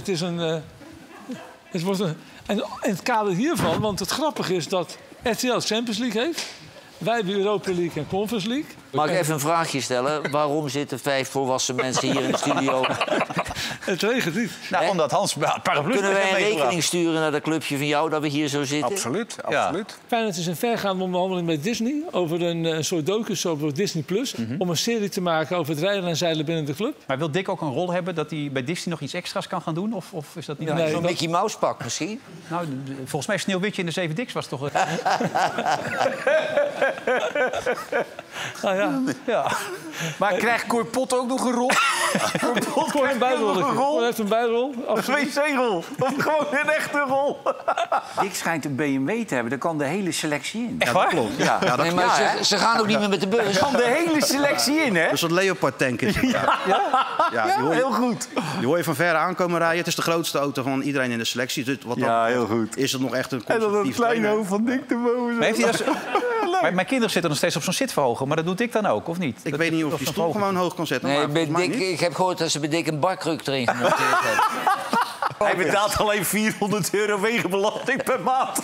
het wordt een... En in het kader hiervan, want het grappige is dat RTL Champions League heeft. Wij hebben Europa League en Conference League. Mag ik even een vraagje stellen? Waarom zitten 5 volwassen mensen hier in de studio? Het regent niet. Nou, omdat Hans paraplu... Kunnen wij een rekening sturen naar dat clubje van jou dat we hier zo zitten? Absoluut, Ja. absoluut. Feyenoord is een vergaande onderhandeling met Disney over een soort docu-soap op Disney Plus. Om een serie te maken over het rijden en zeilen binnen de club. Maar wil Dick ook een rol hebben dat hij bij Disney nog iets extra's kan gaan doen? Of is dat niet... Nee, Zo'n dat- Mickey Mouse pak misschien? Nou, volgens mij Sneeuwwitje in de 7 Dicks was toch... Nou ja. ja. Maar krijgt Cor Pot ook nog een rol? Cor heeft een bijrol. Cor heeft een bijrol. Een wc-rol. Of gewoon een echte rol. Dick schijnt een BMW te hebben. Daar kan de hele selectie in. Echt waar? Klopt. Ja, dat Nee, maar ze gaan ook niet meer met de bus. Er kan de hele selectie in, hè? Een soort Leopard-tank is het. Ja, die hoor je, heel goed. die hoor je van ver aankomen rijden. Het is de grootste auto van iedereen in de selectie. Dus wat Ja, dan heel goed. is het nog echt een En dan dat constructief kleine trainer. hoofd van Dick de Boven. Maar heeft hij dat... Maar mijn kinderen zitten nog steeds op zo'n zitverhoger. Maar dat doet Dick dan ook, of niet? Ik weet niet of je zo'n stoel vogel. gewoon hoog kan zetten. Nee, maar bij volgens mij Dick, niet. ik heb gehoord dat ze bij Dick een barkruk erin gemonteerd hebben. Hij betaalt alleen €400 wegenbelasting per maand.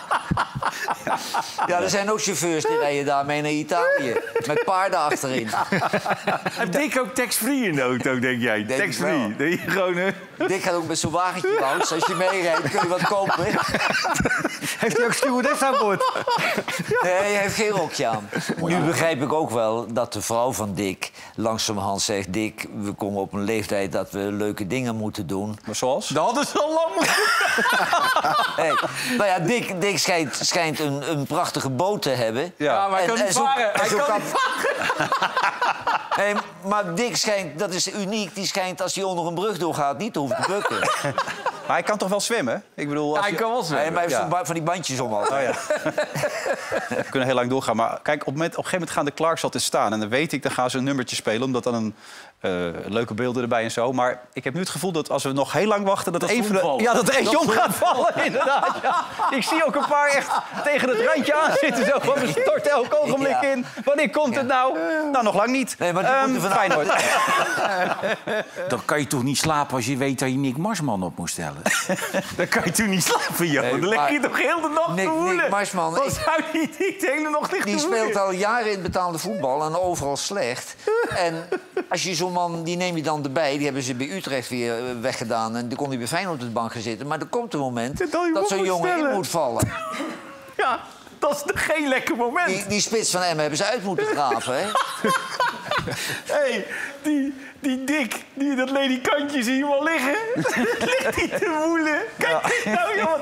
Ja, er zijn ook chauffeurs die rijden daarmee naar Italië. Met paarden achterin. En Dick ook tax-free in de auto, denk jij? Denk ik Tax-free. wel. Dat je gewoon... Dick gaat ook met zo'n wagentje bouwen. Als je meerijdt, kun je wat kopen. Heeft hij ook stewardess aan boord? Nee, hij heeft geen rokje aan. Nu begrijp ik ook wel dat de vrouw van Dick langzamerhand zegt... Dick, we komen op een leeftijd dat we leuke dingen moeten doen. Maar zoals? Dat hadden ze al lang moeten. Hey, nou ja, Dick schijnt een prachtige boot te hebben. Ja, maar hij kan niet varen. Hij kan niet Hey, maar Dick schijnt, dat is uniek, die schijnt als hij onder een brug doorgaat niet te hoeven te bukken. Maar hij kan toch wel zwemmen? Ik bedoel, als Hij kan wel zwemmen. Hij heeft Ja. van die bandjes om altijd. Oh ja. We kunnen heel lang doorgaan. Maar kijk, op een gegeven moment gaan de Clarks altijd staan. En dan weet ik, dan gaan ze een nummertje spelen. Omdat dan een leuke beelden erbij en zo. Maar ik heb nu het gevoel dat als we nog heel lang wachten... dat een van de... Ja, dat er eentje om gaat vallen, inderdaad. Ja. Ik zie ook een paar echt tegen het randje aan zitten. Zo van, we storten elk ogenblik in. Wanneer komt het nou? Nou, nog lang niet. Nee, maar die moeten vanavond- Feyenoord. Dan kan je toch niet slapen als je weet dat je Nick Marsman op moet stellen? Dan kan je toen niet slapen, joh. Nee, Dan lig je maar- toch heel de nacht Nick te woelen. Marsman, Wat ik- zou die niet de hele nacht liggen Die te woelen? speelt al jaren in het betaalde voetbal en overal slecht. En als je zo'n man, die neem je dan erbij. Die hebben ze bij Utrecht weer weggedaan. En die kon hij bij Feyenoord op de bank gaan zitten. Maar er komt een moment dat zo'n jongen in moet vallen. Ja, dat is toch geen lekker moment. Die spits van Emmen hebben ze uit moeten graven, hè? Hé, die Dick, dat ledikantje zie je wel liggen. Ligt hij te woelen. Kijk dit nou, joh.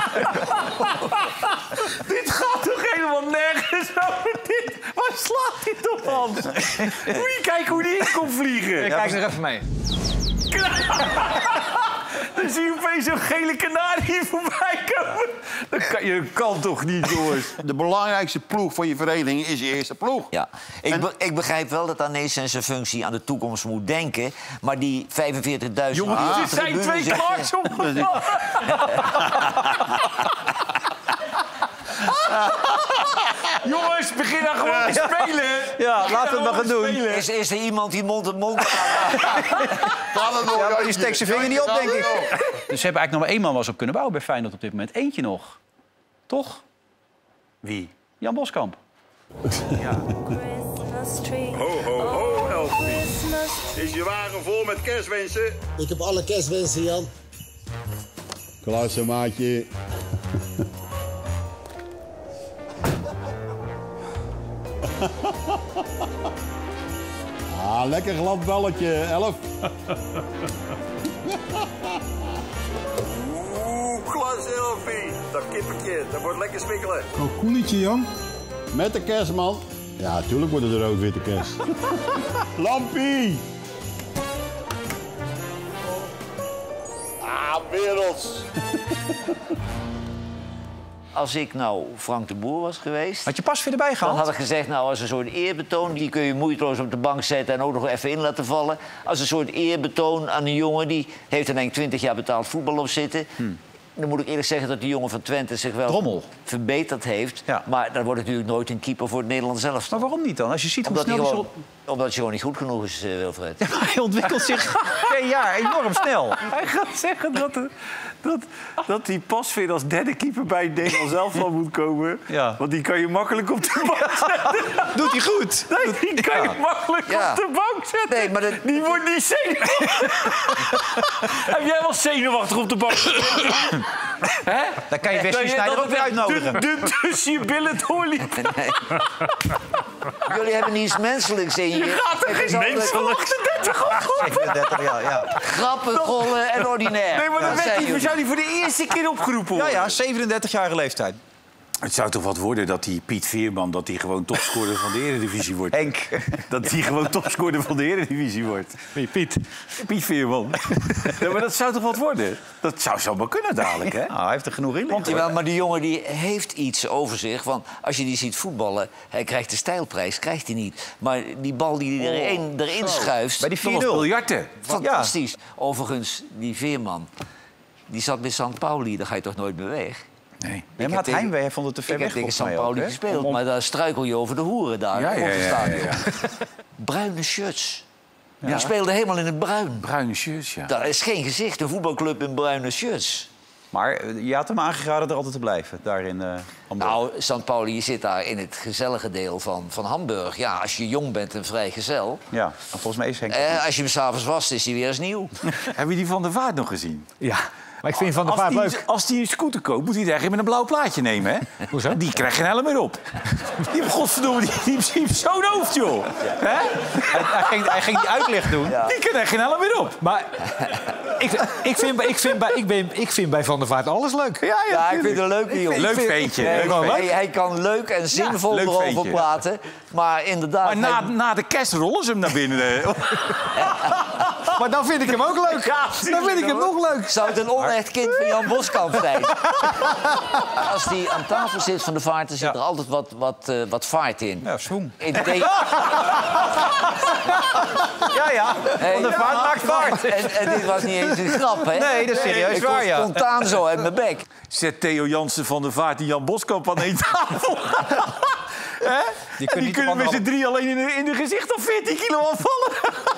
Dit gaat toch helemaal nergens over dit. Waar slaat dit op, Hans? Moet je kijken hoe die in komt vliegen. Kijk nog even mee. Dan zie je opeens zo'n gele kanarie voorbij komen. Dat kan toch niet, jongens? De belangrijkste ploeg van je vereniging is je eerste ploeg. Ja, ik begrijp wel dat Arnees en zijn functie aan de toekomst moet denken. Maar die 45.000... Jongens, dit zijn 2 Clarks opgevallen. Jongens, begin dan gewoon te spelen. Ja, laten we het nog gaan doen. Is er iemand die mond-op-mond gaat? Ja, maar die steekt zijn vinger niet op, denk ik. Dus ze hebben eigenlijk nog maar 1 man was op kunnen bouwen bij Feyenoord op dit moment. Eentje nog. Toch? Wie? Jan Boskamp. Ho, ho, ho, Elfie. Is je wagen vol met kerstwensen? Ik heb alle kerstwensen, Jan. Klasse, maatje. Ah, lekker glad balletje, Elf. Oeh, klas, Elfie. Dat kippetje, dat wordt lekker smikkelen. Kalkoenetje, Jan. Met de kerstman. Ja, natuurlijk wordt het een rood-witte kerst. Lampie! Ah, werelds. Als ik nou Frank de Boer was geweest... Had je pas weer erbij gehaald? Dan had ik gezegd, nou, als een soort eerbetoon... die kun je moeiteloos op de bank zetten en ook nog even in laten vallen. Als een soort eerbetoon aan een jongen... die heeft er denk ik 20 jaar betaald voetbal op zitten... Dan moet ik eerlijk zeggen dat die jongen van Twente zich wel verbeterd heeft. Ja. Maar dat wordt natuurlijk nooit een keeper voor het Nederlands zelf. Maar waarom niet dan? Als je ziet hoe snel omdat hij gewoon niet goed genoeg is, Wilfred. Ja, maar hij ontwikkelt zich 2 jaar enorm snel. Hij gaat zeggen dat hij pas weer als derde keeper bij het Nederlands elftal moet komen. Ja. Want die kan je makkelijk op de bank zetten. Doet hij goed? Nee, die kan je makkelijk op de bank zetten. Nee, maar die wordt niet zenuwachtig. Heb jij wel zenuwachtig op de bank? Hè? Dan kan je Wesley Sneijder ook weer uitnodigen. Tussen je billen doorliep. Nee. Jullie hebben niets menselijks in je. Je gaat er geen menselijk. 37 jaar, ja. Grappen, gollen en ordinair. Nee, maar dan zou die voor de eerste keer opgeroepen worden. Ja, 37-jarige leeftijd. Het zou toch wat worden dat die Piet Veerman dat hij gewoon topscorer van de Eredivisie wordt? Henk. Dat hij gewoon topscorer van de Eredivisie wordt. Wie, Piet? Piet Veerman. Ja, maar dat zou toch wat worden? Dat zou zomaar kunnen dadelijk, hè? Nou, hij heeft er genoeg in liggen. Jawel, maar die jongen die heeft iets over zich. Want als je die ziet voetballen, hij krijgt de stijlprijs, krijgt hij niet. Maar die bal die hij erin schuift... Bij die 4-0. Biljarten. Fantastisch. Ja. Overigens, die Veerman, die zat bij St. Pauli, daar ga je toch nooit meer weg? Nee, maar had heimwee, hij vond het te ver weg. Ik heb tegen St. Pauli gespeeld, maar daar struikel je over de hoeren daar. Ja. Bruine shirts. Ja. Die speelden helemaal in het bruin. Bruine shirts, ja. Dat is geen gezicht, een voetbalclub in bruine shirts. Maar je had hem aangeraden er altijd te blijven, daar in Hamburg. Nou, St. Pauli zit daar in het gezellige deel van Hamburg. Ja, als je jong bent en vrijgezel. Ja, volgens mij is Henk... als je hem s'avonds wast, is hij weer als nieuw. Heb je die Van der Vaart nog gezien? Ja. Maar ik vind Van der Vaart leuk. Als hij een scooter koopt, moet hij er met een blauw plaatje nemen, hè? Hoezo? Die krijgt geen helm meer op. Die godverdomme, die heeft zo'n hoofd, joh. Ja. Hij ging die uitleg doen. Ja. Die kan er geen helm meer op. Maar ik vind bij Van der Vaart alles leuk. Ja, ik vind het een leuke jongen. Leuk ventje. Hij kan leuk en zinvol erover praten. Maar inderdaad... Maar na de kerst rollen ze hem naar binnen. Maar dan vind ik hem ook leuk. Dan vind ik hem nog leuk. Zou het een onecht kind van Jan Boskamp zijn? Als die aan tafel zit van de Vaart, dan zit er altijd wat vaart in. Ja, schoen. Ja. Van de Vaart maakt vaart. En dit was niet eens een grap, hè? Nee, dat is serieus waar, ja. Spontaan zo uit mijn bek. Zet Theo Jansen van der Vaart en Jan Boskamp aan één tafel. Die kunnen met z'n 3 alleen in de gezicht al 14 kilo afvallen.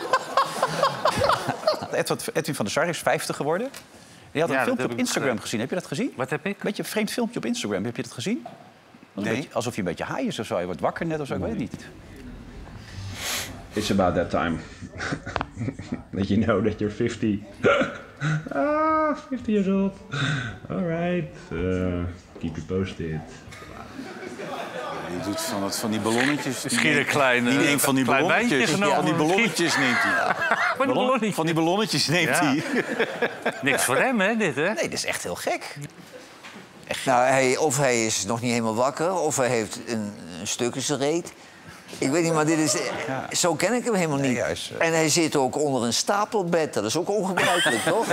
Edwin van der Sar is 50 geworden. Die had een filmpje op Instagram gezien. Heb je dat gezien? Wat heb ik? Een beetje een vreemd filmpje op Instagram. Heb je dat gezien? Nee. Alsof je een beetje high is of zo. Je wordt wakker net of zo. Ik weet het niet. It's about that time that you know that you're 50. 50 years old. All right. Keep you posted. Die doet van die ballonnetjes. Misschien een klein... Die neemt van die ballonnetjes. Van die ballonnetjes neemt hij. Van die ballonnetjes neemt hij. Niks voor hem, hè, dit, hè? Nee, dit is echt heel gek. Echt. Nou, of hij is nog niet helemaal wakker, of hij heeft een stuk in zijn reet. Ik weet niet, maar dit is... Zo ken ik hem helemaal niet. Nee, en hij zit ook onder een stapelbed. Dat is ook ongebruikelijk, toch?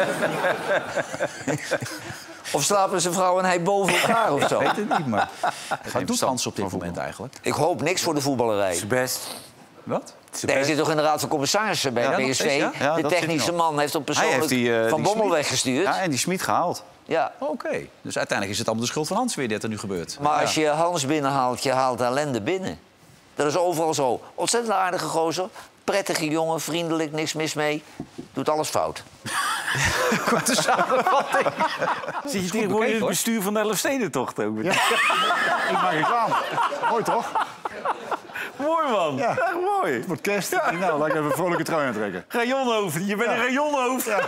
Of slapen zijn vrouw en hij boven elkaar of zo? Ik weet het niet, maar... Wat doet Hans op dit moment eigenlijk? Ik hoop niks voor de voetballerij. Zijn best. Wat? Nee, hij zit toch in de Raad van Commissarissen bij PSV? Ja, de technische man heeft hem persoonlijk Van Bommel weggestuurd. Ja, en die Smit gehaald. Ja. Oké. Dus uiteindelijk is het allemaal de schuld van Hans weer dat er nu gebeurt. Maar als je Hans binnenhaalt, je haalt ellende binnen. Dat is overal zo. Ontzettend aardige gozer. Prettige jongen, vriendelijk, niks mis mee. Doet alles fout. Korte samenvatting. Zit je tegenwoordig in het bestuur van de Elfstedentocht ook? Ja. Ik maak reclame. Mooi toch? Mooi, man. Ja. Echt mooi. Het wordt kerst. Nou, laat ik even een vrolijke trui aantrekken. Rayonhoofd. Je bent een rayonhoofd. Ja.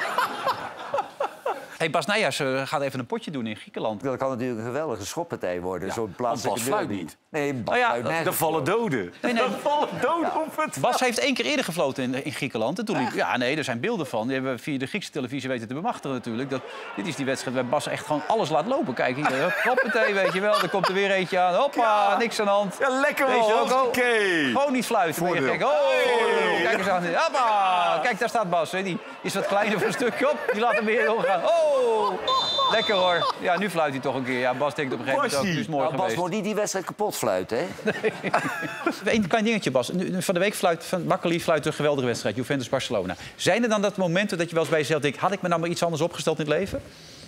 Hey, Bas Nijhuis gaat even een potje doen in Griekenland. Dat kan natuurlijk een geweldige schoppartij worden. Zo'n plaatselijke Bas fluit derby. niet. Nee, Bas fluit nergens er vallen doden. Nee. Er vallen doden op het Bas heeft 1 keer eerder gefloten in Griekenland. En toen liep, ja, nee, er zijn beelden van. Die hebben we via de Griekse televisie weten te bemachtigen natuurlijk. Dit is die wedstrijd waar Bas echt gewoon alles laat lopen. Kijk, hier, hoppatee, weet je wel. Er komt er weer eentje aan. Hoppa, niks aan de hand. Ja, lekker wel. Oké. Gewoon niet fluiten. Ben je gek. Oh, kijk eens aan. Hoppa. Kijk, daar staat Bas. Hè. Die is wat kleiner voor een stuk. Hop, die laat hem weer doorgaan. Oh, lekker hoor. Ja, nu fluit hij toch een keer. Ja, Bas denkt op een gegeven moment ook, nu is het mooi Bas geweest. moet niet die wedstrijd kapot fluiten, hè? Eén klein dingetje, Bas. Van de week fluit Makkeli fluit een geweldige wedstrijd. Juventus-Barcelona. Zijn er dan dat momenten dat je wel eens bij jezelf denkt... had ik me nou maar iets anders opgesteld in het leven?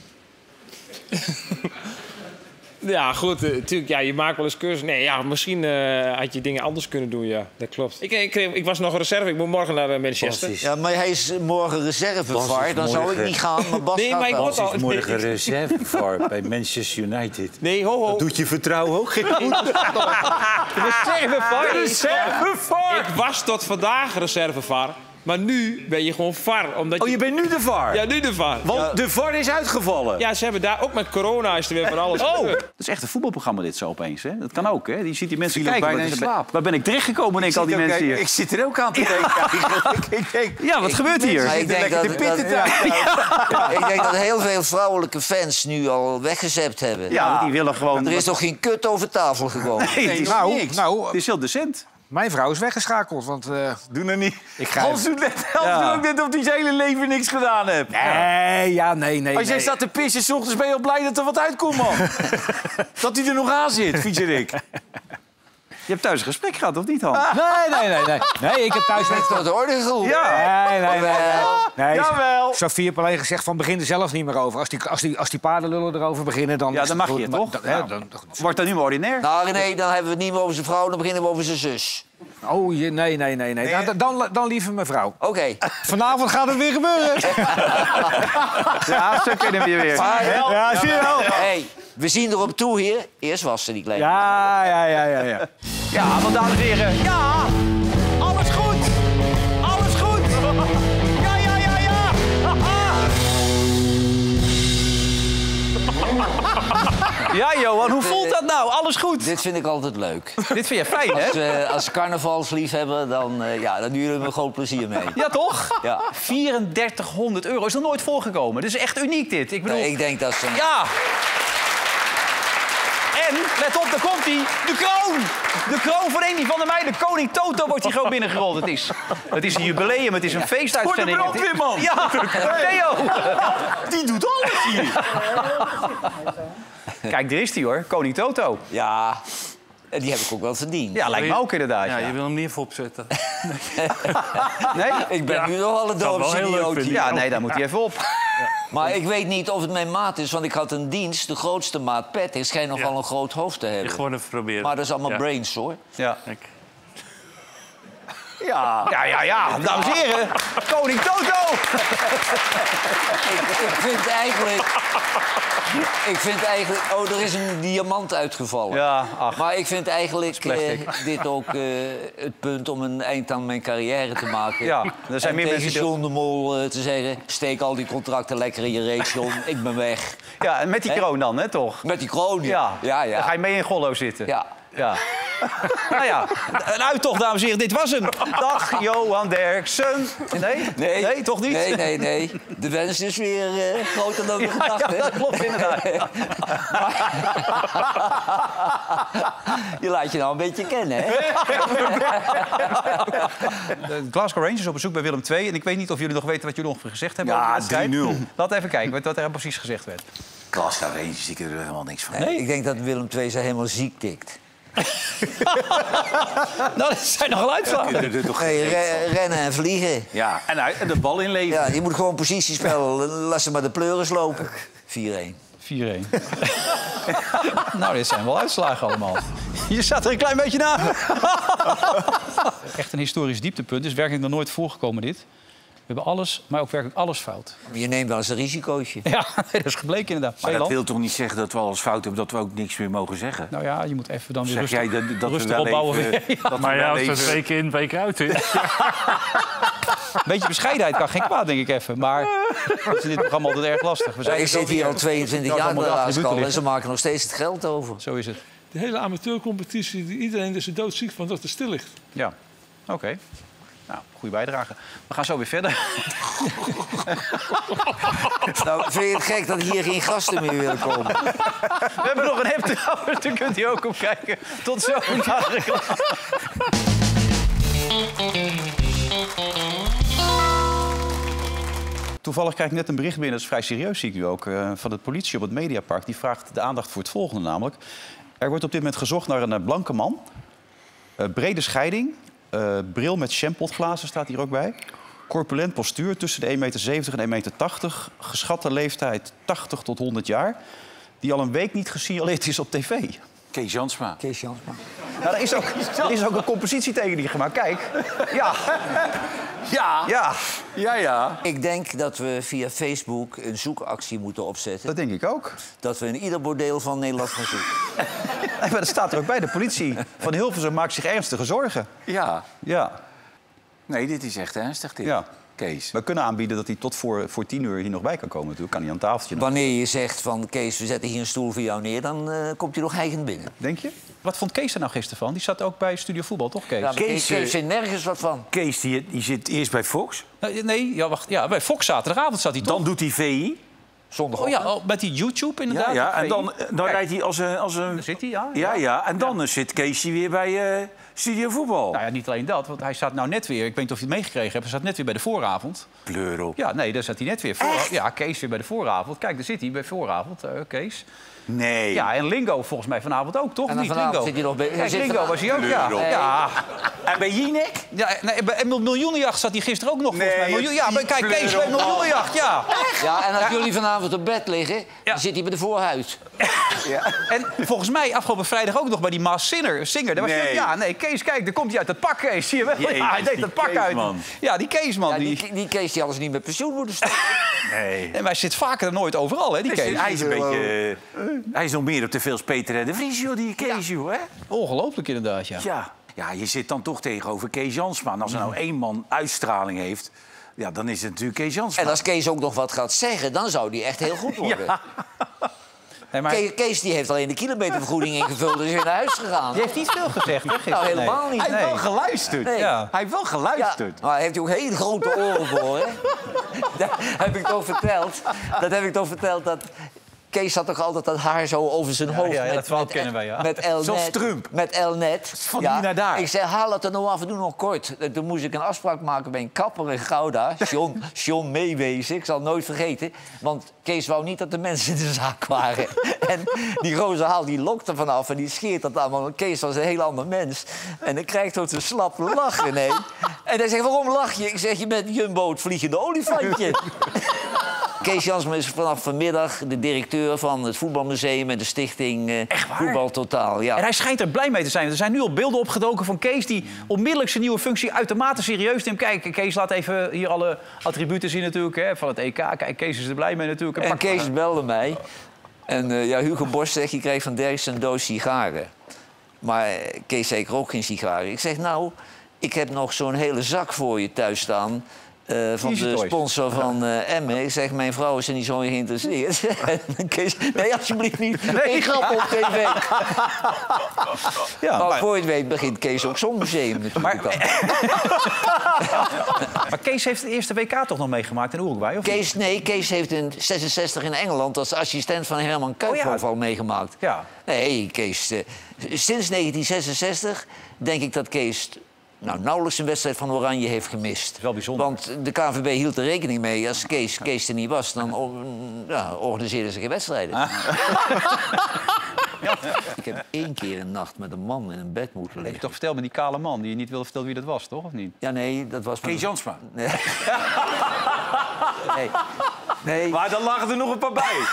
Ja, goed, natuurlijk. Ja, je maakt wel eens keuzes. Nee, ja, misschien had je dingen anders kunnen doen, ja. Dat klopt. Ik was nog een reserve. Ik moet morgen naar Manchester. Ja, maar hij is morgen reservevar. Dan zou ik niet gaan, maar Bas gaat wel. Bas is morgen reservevar bij Manchester United. Nee, ho. Dat doet je vertrouwen ook geen goed. Reservevar? Reservevar! Ik was tot vandaag reservevar. Maar nu ben je gewoon VAR. Omdat je bent nu de VAR? Ja, nu de VAR. Want de VAR is uitgevallen. Ja, ze hebben daar ook met corona is er weer van alles gebeurd. Dat is echt een voetbalprogramma dit zo opeens, hè? Dat kan ook, hè? Je ziet die mensen kijken. Bijna in slaap. Waar ben ik terechtgekomen, denk ik, al die mensen hier? Ik zit er ook aan te denken. Ik denk, ja, wat gebeurt hier? Ik denk dat heel veel vrouwelijke fans nu al weggezept hebben. Ja, die willen gewoon... Er is toch geen kut over tafel gekomen? Nee, het is niks. Nou, het is heel decent. Mijn vrouw is weggeschakeld, want... Doe nou niet. Hans doet ook net of hij zijn hele leven niks gedaan heeft. Nee. Als jij staat te pissen, 's ochtends ben je al blij dat er wat uitkomt, man. Dat hij er nog aan zit, Fietserik. Je hebt thuis een gesprek gehad, of niet, Hans? Nee, ik heb thuis... Je bent tot de orde geroepen. Ja. Nee. Jawel. Sofie heeft alleen gezegd van begin er zelf niet meer over. Als die paardenlullen erover beginnen, dan... Ja, dan mag je, toch? Wordt dat nu maar ordinair? Nou, René, dan hebben we het niet meer over zijn vrouw, dan beginnen we over zijn zus. Oh, nee. Dan liever mijn vrouw. Oké. Vanavond gaat het weer gebeuren. Ja, zo kunnen we je weer. Ja, zie je wel. Hey, we zien erop toe hier. Eerst was ze die kleine. Ja. Ja, want dames en heren, ja! Alles goed! Alles goed! Ja! Ja, Johan, hoe voelt dat nou? Alles goed? Dit vind ik altijd leuk. Dit vind je fijn, hè? Als carnavalsliefhebber, dan doen jullie me groot plezier mee. Ja, toch? Ja. €3400 is nog nooit voorgekomen. Dit is echt uniek, dit. Ik bedoel... Nee, ik denk dat ze... Ja! En, let op, daar komt hij. De kroon! De kroon van Andy van der Meijden. Koning Toto wordt hier gewoon binnengerold. Het is een jubileum, het is een feestuitzending. Voor de brandweerman! Ja, Theo! Die doet alles hier. Kijk, daar is hij hoor, Koning Toto. Ja, en die heb ik ook wel verdiend. Ja, lijkt me ook inderdaad. Ja, je wil hem niet even opzetten. Nee? Ik ben nu nog al een dorpsidioot. Ja, nee, daar moet hij even op. Maar ik weet niet of het mijn maat is, want ik had een dienst, de grootste maat, Patrick, schijnt nogal een groot hoofd te hebben. Gewoon even proberen. Maar dat is allemaal brains, hoor. Ja. Ja. Dames en heren, Koning Toto! Ik vind eigenlijk... Oh, er is een diamant uitgevallen. Ja, maar ik vind eigenlijk dit ook het punt om een eind aan mijn carrière te maken. Ja, er zijn meer tegen mensen... John de Mol te zeggen... steek al die contracten lekker in je reet, John. Ik ben weg. Ja, en met die kroon dan, hè, toch? Met die kroon, ja. Dan ga je mee in Gollo zitten. Ja. Nou ja, een uittocht, dames en heren. Dit was hem. Dag, Johan Derksen. Nee, toch niet? Nee. De wens is weer groter dan we gedacht hebben. Ja, dat klopt inderdaad. Je laat je nou een beetje kennen, hè? De Glasgow Rangers op bezoek bij Willem II. En ik weet niet of jullie nog weten wat jullie ongeveer gezegd hebben. Ja, over de wedstrijd. 3-0. Laten we even kijken wat er precies gezegd werd. Glasgow Rangers, ik heb er helemaal niks van. Nee, ik denk dat Willem II ze helemaal ziek tikt. Nou, dat zijn nogal uitslagen. Rennen en vliegen. Ja, en de bal inleveren. Ja, je moet gewoon positiespel. Laat ze maar de pleuris lopen. 4-1. 4-1. Nou, dit zijn wel uitslagen allemaal. Je zat er een klein beetje na. Echt een historisch dieptepunt. Is werkelijk nog nooit voorgekomen, dit. hebben alles, maar ook werkelijk alles fout. Je neemt wel eens een risicootje. Ja, dat is gebleken inderdaad. Maar dat wil toch niet zeggen dat we alles fout hebben... dat we ook niks meer mogen zeggen? Nou ja, je moet even dan weer zeg rustig, jij dat rustig we wel opbouwen. even, Maar ja, als het week in, week uit is. Een beetje bescheidenheid kan geen kwaad, denk ik even. Maar dat is in dit programma altijd erg lastig. Ik zit hier al 22 jaar bij de Aaskal en ze maken nog steeds het geld over. Zo is het. De hele amateurcompetitie, iedereen is er doodziek van dat het stil ligt. Ja, oké. Nou, goede bijdrage. We gaan zo weer verder. Nou, vind je het gek dat hier geen gasten meer willen komen? We hebben nog een app trouwens, daar kunt u ook op kijken. Tot zo. Toevallig krijg ik net een bericht binnen, dat is vrij serieus, zie ik nu ook... van de politie op het Mediapark. Die vraagt de aandacht voor het volgende namelijk. Er wordt op dit moment gezocht naar een blanke man. Brede scheiding. Bril met champotglazen staat hier ook bij. Corpulent postuur tussen de 1,70 meter en 1,80 meter. Geschatte leeftijd 80 tot 100 jaar. Die al een week niet gesignaleerd is op tv. Kees Jansma. Kees Jansma. Nou, er is ook een compositietekening gemaakt. Kijk. Ja. Ja. Ja. Ja, ja. Ik denk dat we via Facebook een zoekactie moeten opzetten. Dat denk ik ook. Dat we in ieder bordeel van Nederland gaan zoeken. Maar dat staat er ook bij. De politie van Hilversum maakt zich ernstige zorgen. Ja. Ja. Nee, dit is echt ernstig, dit. Ja. Kees. We kunnen aanbieden dat hij tot voor 10 uur hier nog bij kan komen. Natuurlijk kan hij aan tafeltje. Wanneer je zegt van Kees, we zetten hier een stoel voor jou neer... dan komt hij nog hijgend binnen. Denk je? Wat vond Kees er nou gisteren van? Die zat ook bij Studio Voetbal, toch, Kees? Ja, Kees vindt nergens wat van. Kees die zit eerst bij Fox. Nee, ja, wacht. Ja, bij Fox zaterdagavond zat hij toch? Dan doet hij VI. Zondagochtend. Oh ja, met die YouTube inderdaad. Ja, en dan rijdt hij als een... Daar zit hij, ja. Ja, en dan zit Kees weer bij Studio Voetbal. Nou ja, niet alleen dat, want hij staat nou net weer... Ik weet niet of je het meegekregen hebt, hij staat net weer bij de vooravond. Pleur op. Ja, nee, daar zat hij net weer. Ja, Kees weer bij de vooravond. Kijk, daar zit hij bij vooravond, Kees. Nee. Ja, en Lingo volgens mij vanavond ook, toch? En dan niet vanavond Lingo. zit hij nog bij... Kijk, Lingo was hij ook, ja. Ja. En bij Jinek? Ja, nee, bij Miljoenenjacht zat hij gisteren ook nog, volgens mij. Nee, Ja, maar kijk, Kees bij Miljoenenjacht, ja. Ja, en als jullie vanavond op bed liggen, dan zit hij bij de voorhuis. Ja. En volgens mij afgelopen vrijdag ook nog bij die Masked Singer. Daar was hij ook, ja, nee, Kees, kijk, daar komt hij uit het pak, Kees. Zie je wel? Jezus, Ja, hij deed dat pak uit. Ja, die Keesman. Ja, die Kees die alles niet met pensioen moeten stoppen. Nee. En hij zit vaker dan nooit overal, hè, die Kees. Hij is een beetje... Hij is nog meer op te veel Peter en de Vries, joh, die Kees, joh, hè? Ongelooflijk inderdaad, ja. Ja, je zit dan toch tegenover Kees Jansma. En als er nou één man uitstraling heeft... Ja, dan is het natuurlijk Kees Jansma. En als Kees ook nog wat gaat zeggen, dan zou die echt heel goed worden. Ja. Nee, maar... Kees die heeft alleen de kilometervergoeding ingevuld en is weer naar huis gegaan. Die heeft niet veel gezegd, hè, gisteren. Nou, helemaal niet. Hij heeft wel geluisterd. Nee. Ja. Hij heeft wel geluisterd. Ja, maar hij heeft ook hele grote oren voor, hè? Dat heb ik toch verteld. Dat heb ik toch verteld dat... Kees had toch altijd dat haar zo over zijn hoofd. Ja, dat verhaal kennen wij, ja. Met Elnet. Zoals Trump. Met Elnet. Van hier naar daar. Ik zei, haal het er nou af en doe nog kort. Toen moest ik een afspraak maken bij een kapper in Gouda. John Meewezen, ik zal het nooit vergeten. Want Kees wou niet dat de mensen in de zaak waren. En die roze haal die lokt er vanaf en die scheert dat allemaal. Want Kees was een heel ander mens. En dan krijgt hij zo'n slap lachen. Nee. En hij zegt, waarom lach je? Ik zeg, je bent Jumbo het vliegende olifantje. Kees Jansma is vanaf vanmiddag de directeur van het voetbalmuseum en de stichting Voetbal Totaal. Ja. En hij schijnt er blij mee te zijn. Er zijn nu al beelden opgedoken van Kees die onmiddellijk zijn nieuwe functie uitermate serieus neemt. Kijk, Kees laat even hier alle attributen zien natuurlijk, hè, van het EK. Kijk, Kees is er blij mee natuurlijk. En Kees belde mij. En Hugo Borst zegt, je krijgt van Derksen een doos sigaren. Maar Kees zei, ik rook geen sigaren. Ik zeg, nou, ik heb nog zo'n hele zak voor je thuis staan... van de sponsor van Emmen. Ik zeg, mijn vrouw is er niet zo in geïnteresseerd. Kees, nee, alsjeblieft niet. Geen grap op tv. Ja, maar voor je het weet begint Kees ook zo'n museum natuurlijk. Maar Kees heeft het eerste WK toch nog meegemaakt in Uruguay? Of Kees heeft in 66 in Engeland als assistent van Herman Cruijff al meegemaakt. Ja. Nee, Kees. Sinds 1966 denk ik dat Kees... nauwelijks een wedstrijd van Oranje heeft gemist. Wel bijzonder. Want de KNVB hield er rekening mee. Als Kees er niet was, dan organiseerden ze geen wedstrijden. Ik heb 1 keer een nacht met een man in een bed moeten liggen. Heb je toch verteld met die kale man die je niet wilde vertellen wie dat was, toch? Of niet? Ja, nee, dat was... Kees Jansma. Nee. Nee. Maar dan lagen er nog een paar bij.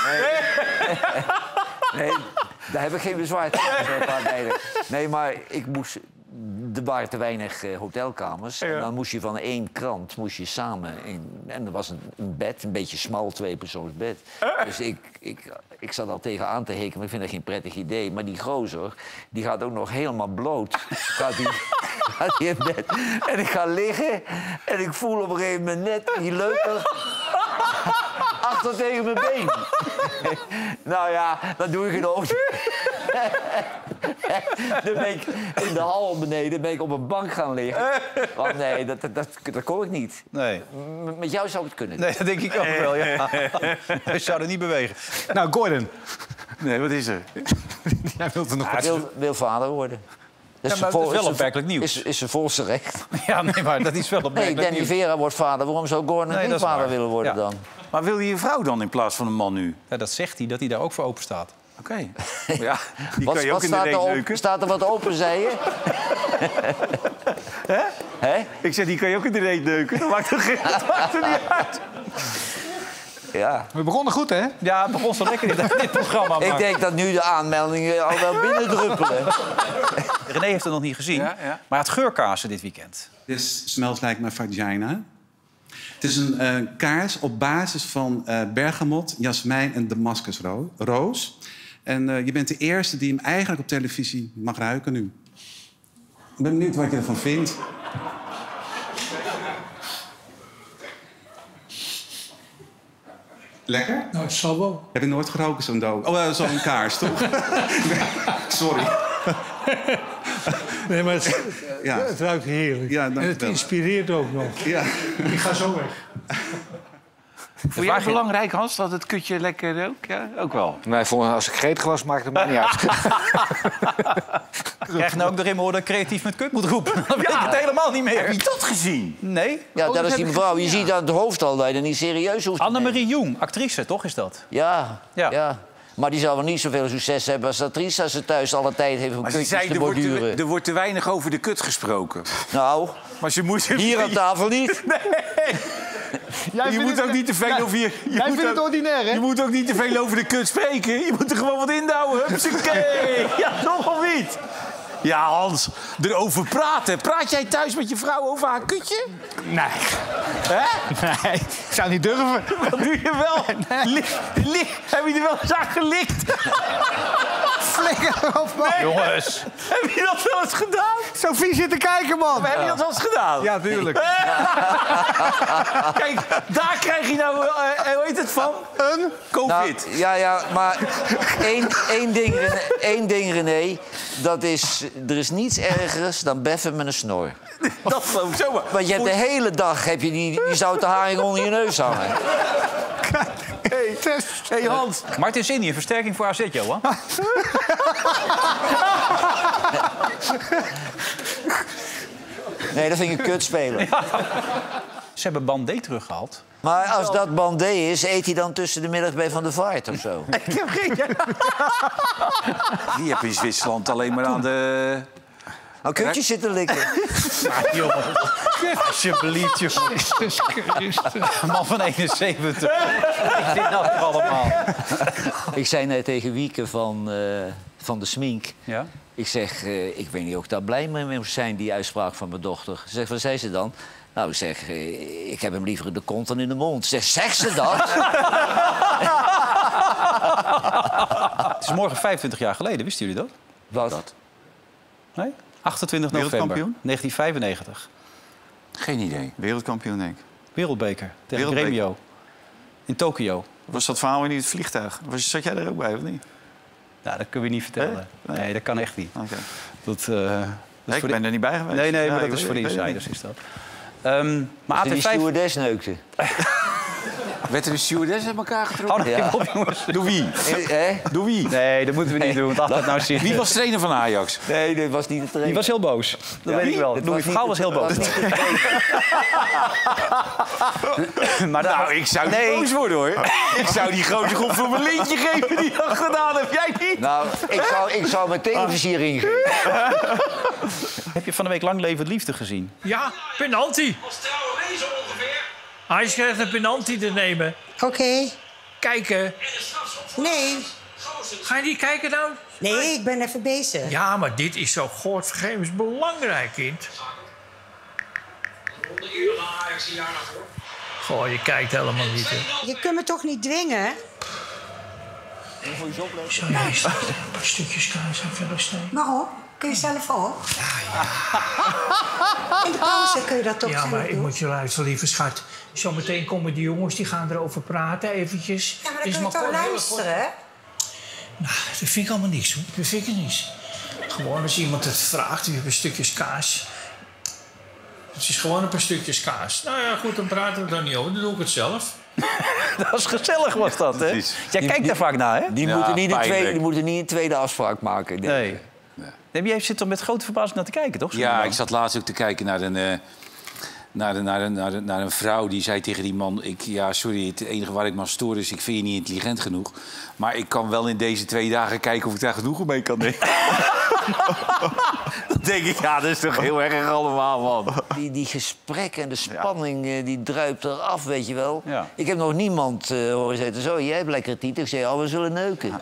Nee, daar heb ik geen bezwaar tegen. Nee, maar ik moest er waren te weinig hotelkamers. En dan moest je van 1 krant samen in. En er was een bed, een beetje smal, 2-persoonsbed. Dus ik zat al tegenaan te hikken, maar ik vind dat geen prettig idee. Maar die gozer, die gaat ook nog helemaal bloot. Gaat hij in bed. En ik ga liggen en ik voel op een gegeven moment net die leuker achter tegen mijn been. Nou ja, dat doe ik genoeg. Dan ben ik in de hal beneden ben ik op een bank gaan liggen. Want nee, dat kon ik niet. Nee. Met jou zou het kunnen. Nee, dat denk ik ook wel, ja. Je zou er niet bewegen. Nou, Gordon. Nee, wat is er? Jij wilt er nog Hij wil vader worden. Ja, maar dat is wel opmerkelijk nieuws. Is zijn volste recht. Ja, nee, maar dat is wel opmerkelijk Nee, Danny nieuws. Vera wordt vader. Waarom zou Gordon niet vader willen worden dan? Maar wil je vrouw dan in plaats van een man nu? Ja, dat zegt hij, dat hij daar ook voor open staat. Oké. Ja, die kan je ook in de reet neuken. Staat er wat open, zei je? Hè? Ik zeg, die kan je ook in de reet neuken. Dat maakt er niet uit. Ja. We begonnen goed, hè? Ja, het begon zo lekker in dit programma. Ik denk dat nu de aanmeldingen al wel binnendruppelen. René heeft het nog niet gezien, maar het geurkaarsen dit weekend. This smells like my vagina. Het is een kaars op basis van bergamot, jasmijn en damascusroos. En je bent de eerste die hem eigenlijk op televisie mag ruiken nu. Ik ben benieuwd wat je ervan vindt. Lekker? Nou, het zal wel. Heb je nooit geroken, zo'n dood? Oh, zo'n kaars, toch? Sorry. Nee, maar het ruikt heerlijk. Ja, en het inspireert ook nog. Ja. Ik ga zo weg. Vond jij het belangrijk, Hans, dat het kutje lekker rookt? Ja, ook wel. Nee, als ik greetglas maak, dat maakt niet uit. Krijg je nou ook nog in me horen dat ik creatief met kut moet roepen? Dan weet ik het helemaal niet meer. Heb je dat gezien? Nee. Ja, dat is die mevrouw. Je ziet aan het hoofd al dat je er niet serieus hoeft te Annemarie Jong, actrice, toch is dat? Ja. Maar die zal wel niet zoveel succes hebben als actrice... als ze thuis alle tijd heeft om Maar ze kutjes zei, te borduren. er wordt te weinig over de kut gesproken. Nou, maar ze moet hier aan tafel niet. Nee. Je moet ook niet te veel over je... Jij vindt het ordinair, hè? Je moet ook niet te veel over de kut spreken. Je moet er gewoon wat indouwen. Hupsakee. Ja, toch of niet? Ja, Hans, erover praten. Praat jij thuis met je vrouw over haar kutje? Nee. Hè? Nee, ik zou niet durven. Wat doe je wel? Nee. Heb je er wel eens aan gelikt? Flikker erop, man. Nee. Jongens. Heb je dat wel eens gedaan? Sophie zit te kijken, man. Maar heb je dat wel eens gedaan? Ja, tuurlijk. Kijk, daar krijg je nou, hoe heet het van? Een COVID. Nou, ja, maar één ding, René. Dat is, er is niets ergers dan beffen met een snor. Dat geloof ik zomaar. Want je hebt de hele dag die zoute haring onder je neus hangen. Hey Hans. Martin Zini, een versterking voor AZ, Johan. Nee, dat vind ik een kutspeler. Ja. Ze hebben Bandé teruggehaald. Maar als dat Bandé is, eet hij dan tussen de middag bij Van der Vaart of zo? Ik heb geen... Die heb in Zwitserland alleen maar aan de... Nou, kutjes zitten likken. Maar jongen, alsjeblieft, jongen. Jezus Christus. Een man van 71. Ik dit nou toch allemaal? Ik zei net tegen Wieke van de Smink... Ja? Ik zeg, ik weet niet of ik daar blij mee moest zijn, die uitspraak van mijn dochter. Ze zegt, wat zei ze dan? Nou, ik zeg, ik heb hem liever in de kont dan in de mond. Zeg ze dat? Het is morgen 25 jaar geleden, wisten jullie dat? Wat? Nee? 28 november Wereldkampioen? 1995. Geen idee. Wereldkampioen, denk ik. Wereldbeker tegen Wereldbeker. Gremio. In Tokio. Was dat verhaal in het vliegtuig? Zat jij er ook bij, of niet? Nou, dat kunnen we niet vertellen. Nee, dat kan echt niet. Oké. Ik ben er niet bij geweest. Nee, maar Ja, dat is voor de ik weet het insiders. niet. Is dat. Maar Die AT5... stewardess neukte. Werd er een stewardess uit elkaar getrokken? Oh, nee, op, jongens. Door wie? Door wie? Nee, dat moeten we niet doen, want altijd nou serieus. Wie was trainer van Ajax? Nee, dat was niet de trainer. Die was heel boos. Dat weet ik wel. Louis van Gaal was heel boos. Maar nou, ik zou niet boos worden, hoor. Ik zou die grote grond voor mijn lintje geven die dat gedaan heb. Jij niet? Nou, ik zou mijn televisie erin geven. Heb je van de week Lang Leven het Liefde gezien? Ja, penalty. Hij krijgt een penalty te nemen. Oké. Kijken. Nee. Ga je niet kijken nou? Nee, ik ben even bezig. Ja, maar dit is zo godvergevens belangrijk, kind. Goh, je kijkt helemaal niet, hè. Je kunt me toch niet dwingen? Zou jij eens een paar stukjes kaas en verder snijden? Waarom? Kun je zelf ook? In de pauze kun je dat toch Ja, zelf maar ik doen? moet je luisteren, lieve schat. Zometeen komen die jongens, die gaan erover praten, eventjes. Ja, maar dan Is kun je toch kort heel luisteren, hè? Nou, dat vind ik allemaal niks, hoor. Dat vind ik niks. Gewoon als iemand het vraagt, je hebt een stukjes kaas. Het is gewoon een paar stukjes kaas. Nou ja, goed, dan praten we er niet over. Dan doe ik het zelf. Dat was gezellig, was dat, hè? Jij kijkt daar vaak naar, hè? Die moeten niet een tweede afspraak maken. Nee. Nee, jij zit toch met grote verbazing naar te kijken, toch? Ja, ik zat laatst ook te kijken naar een vrouw die zei tegen die man... sorry, het enige waar ik me aan stoor is... ik vind je niet intelligent genoeg. Maar ik kan wel in deze 2 dagen kijken of ik daar genoegen mee kan nemen. Dan denk ik, ja, dat is toch heel erg allemaal, man. Die gesprekken en de spanning die druipt eraf, weet je wel. Ja. Ik heb nog niemand horen zeggen... zo, jij hebt lekker tiet. Ik zei, we zullen neuken.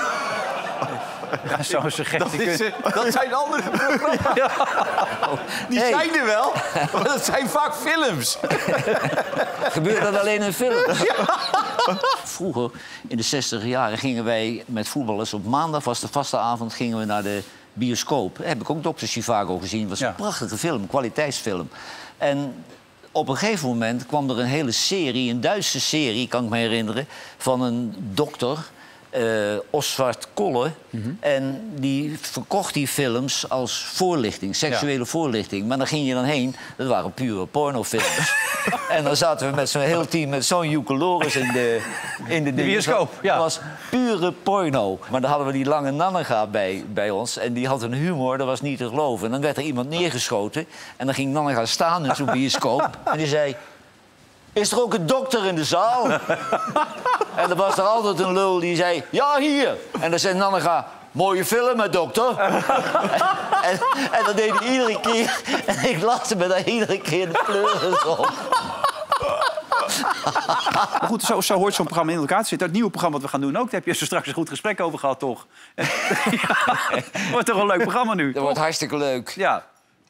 Ja, zo'n suggestie. Dat zijn andere programma's. Ja. Die zijn er wel, maar dat zijn vaak films. Gebeurt dat alleen in films? Ja. Vroeger, in de 60 jaren, gingen wij met voetballers... op maandag was de vaste avond, gingen we naar de bioscoop. Heb ik ook Dr. Zhivago gezien. Het was een prachtige film, kwaliteitsfilm. En op een gegeven moment kwam er een hele serie, een Duitse serie, kan ik me herinneren... van een dokter... Oswald Kolle. En die verkocht die films als voorlichting, seksuele voorlichting. Maar daar ging je dan heen, dat waren pure pornofilms. En dan zaten we met zo'n heel team met zo'n Joekeloris in de bioscoop. Ja. Dat was pure porno. Maar dan hadden we die lange Nannega bij ons. En die had een humor, dat was niet te geloven. En dan werd er iemand neergeschoten. En dan ging Nannega staan in zo'n bioscoop. En die zei... Is er ook een dokter in de zaal? En er was er altijd een lul die zei... Ja, hier. En dan zei Nannega... Mooie film, hè, dokter? en dat deed hij iedere keer. En ik lachte me daar iedere keer de pleuris op. Maar goed, zo hoort zo'n programma in elkaar te zitten. Het nieuwe programma wat we gaan doen ook. Daar heb je zo straks een goed gesprek over gehad, toch? Wordt toch een leuk programma nu? Dat wordt hartstikke leuk. Ja.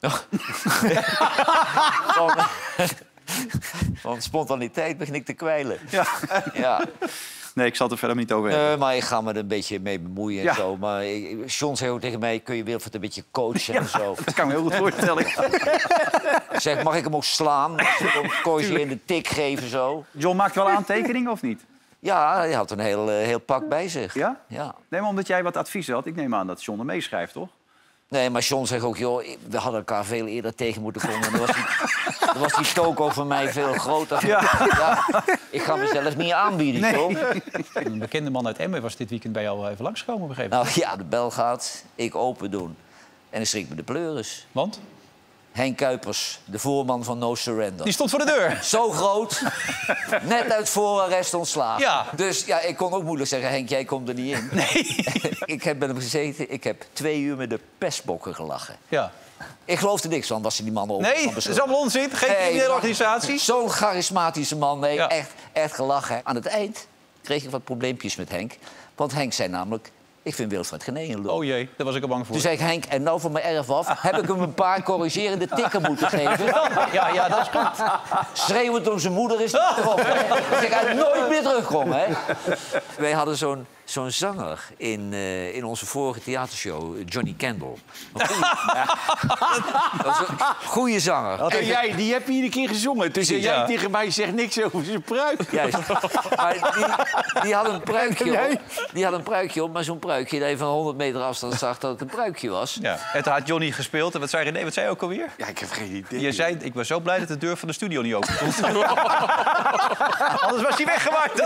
Van spontaniteit begin ik te kwijlen. Ja. Nee, ik zal het er verder niet over hebben. Maar ik ga me er een beetje mee bemoeien en zo. Maar John zei ook tegen mij, kun je Wilfred een beetje coachen en zo. Dat kan me heel goed voorstellen. Ik zeg, mag ik hem ook slaan? Corrigeren, de tik geven zo. John maakt wel aantekeningen of niet? Ja, hij had een heel pak bij zich. Ja? Ja. Nee, maar omdat jij wat adviezen had. Ik neem aan dat John er meeschrijft, toch? Nee, maar John zegt ook, joh, we hadden elkaar veel eerder tegen moeten komen. Dan was die toko voor mij veel groter. Ja, ik ga mezelf niet aanbieden, John. Een bekende man uit Emmen was dit weekend bij jou even langsgekomen op een gegeven moment. Nou ja, de bel gaat, ik open doen. En dan schrik me de pleuris. Want? Henk Kuipers, de voorman van No Surrender. Die stond voor de deur. Zo groot. Net uit voorarrest ontslagen. Ja. Dus ja, ik kon ook moeilijk zeggen, Henk, jij komt er niet in. Nee. Ik heb met hem gezeten, ik heb 2 uur met de pestbokken gelachen. Ja. Ik geloof er niks van, was hij die man over. Nee, dat is allemaal onzin. Geen criminele organisatie. Zo'n charismatische man, nee, echt gelachen. Aan het eind kreeg ik wat probleempjes met Henk. Want Henk zei namelijk... Ik vind Wilfred Genee een lul. Oh jee, daar was ik al bang voor. Toen zei ik, Henk, en nou van mijn erf af... heb ik hem een paar corrigerende tikken moeten geven. Ja, dat is goed. Schreeuwend om zijn moeder is niet erop. Dus ik had nooit meer terugkomen, hè. Wij hadden zo'n zanger in onze vorige theatershow, Johnny Kendall. Dat was een goede zanger. En jij, die heb je iedere keer gezongen. Dus jij tegen mij zegt niks over zijn pruik. Juist. Maar die had een pruikje op. Die had een pruikje op, maar zo'n pruikje dat je van 100 meter afstand zag dat het een pruikje was. Ja. En toen had Johnny gespeeld. En wat zei René? Wat zei je ook alweer? Ja, ik heb geen idee. Je zei, ik ben zo blij dat de deur van de studio niet open stond. Anders was hij weggemaakt.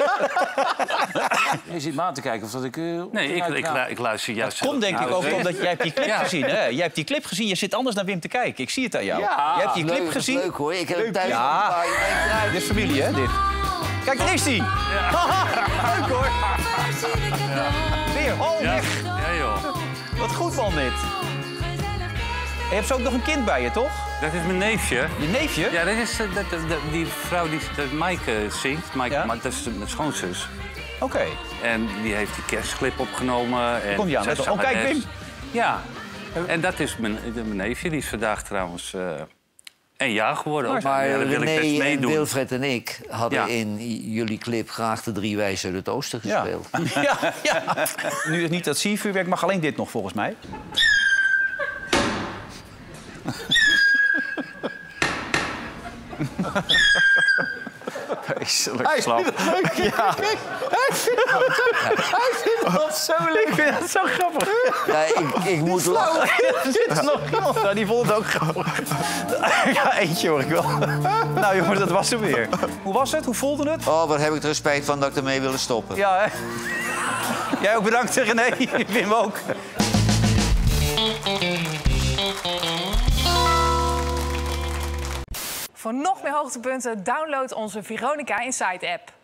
Je zit me aan te kijken of dat ik... Nee, ik luister juist. Dat komt denk ik ook omdat jij hebt die clip gezien. Hè? Jij hebt die clip gezien. Je zit anders naar Wim te kijken. Ik zie het aan jou. Ja, jij hebt die clip gezien. Leuk hoor. Ik heb thuis dit is familie, hè? Dit. Kijk, daar is hij. Leuk hoor. Weer. Oh, weg. Ja, joh. Wat goed man dit. Je hebt zo ook nog een kind bij je, toch? Dat is mijn neefje. Je neefje? Ja, dat is die vrouw die Maaike zingt. Maaike, dat is mijn schoonzus. Oké. En die heeft die kerstclip opgenomen. En Komt die aan? zij Oh, kijk, Wim. Ja. En dat is mijn neefje. Die is vandaag trouwens 1 jaar geworden. Ook. Maar Ja, daar wil ik best René en meedoen. Wilfred en ik hadden in jullie clip graag de 3 wijzen uit het oosten gespeeld. Ja. Nu is niet dat siervuurwerk, mag alleen dit nog volgens mij. Vreselijk Hij slap. vindt het leuk. Ja. Kijk, hij vindt dat zo leuk. Ik vind het zo grappig. Ja, ik moet lachen. Er zit er nog iemand. Nou, die vond het ook grappig. Ja, eentje hoor ik wel. Nou jongens, dat was hem weer. Hoe was het? Hoe voelde het? Oh, wat heb ik er spijt van dat ik ermee wilde stoppen. Ja, hè? Jij ook bedankt, René. Wim ook. Voor nog meer hoogtepunten download onze Veronica Inside app.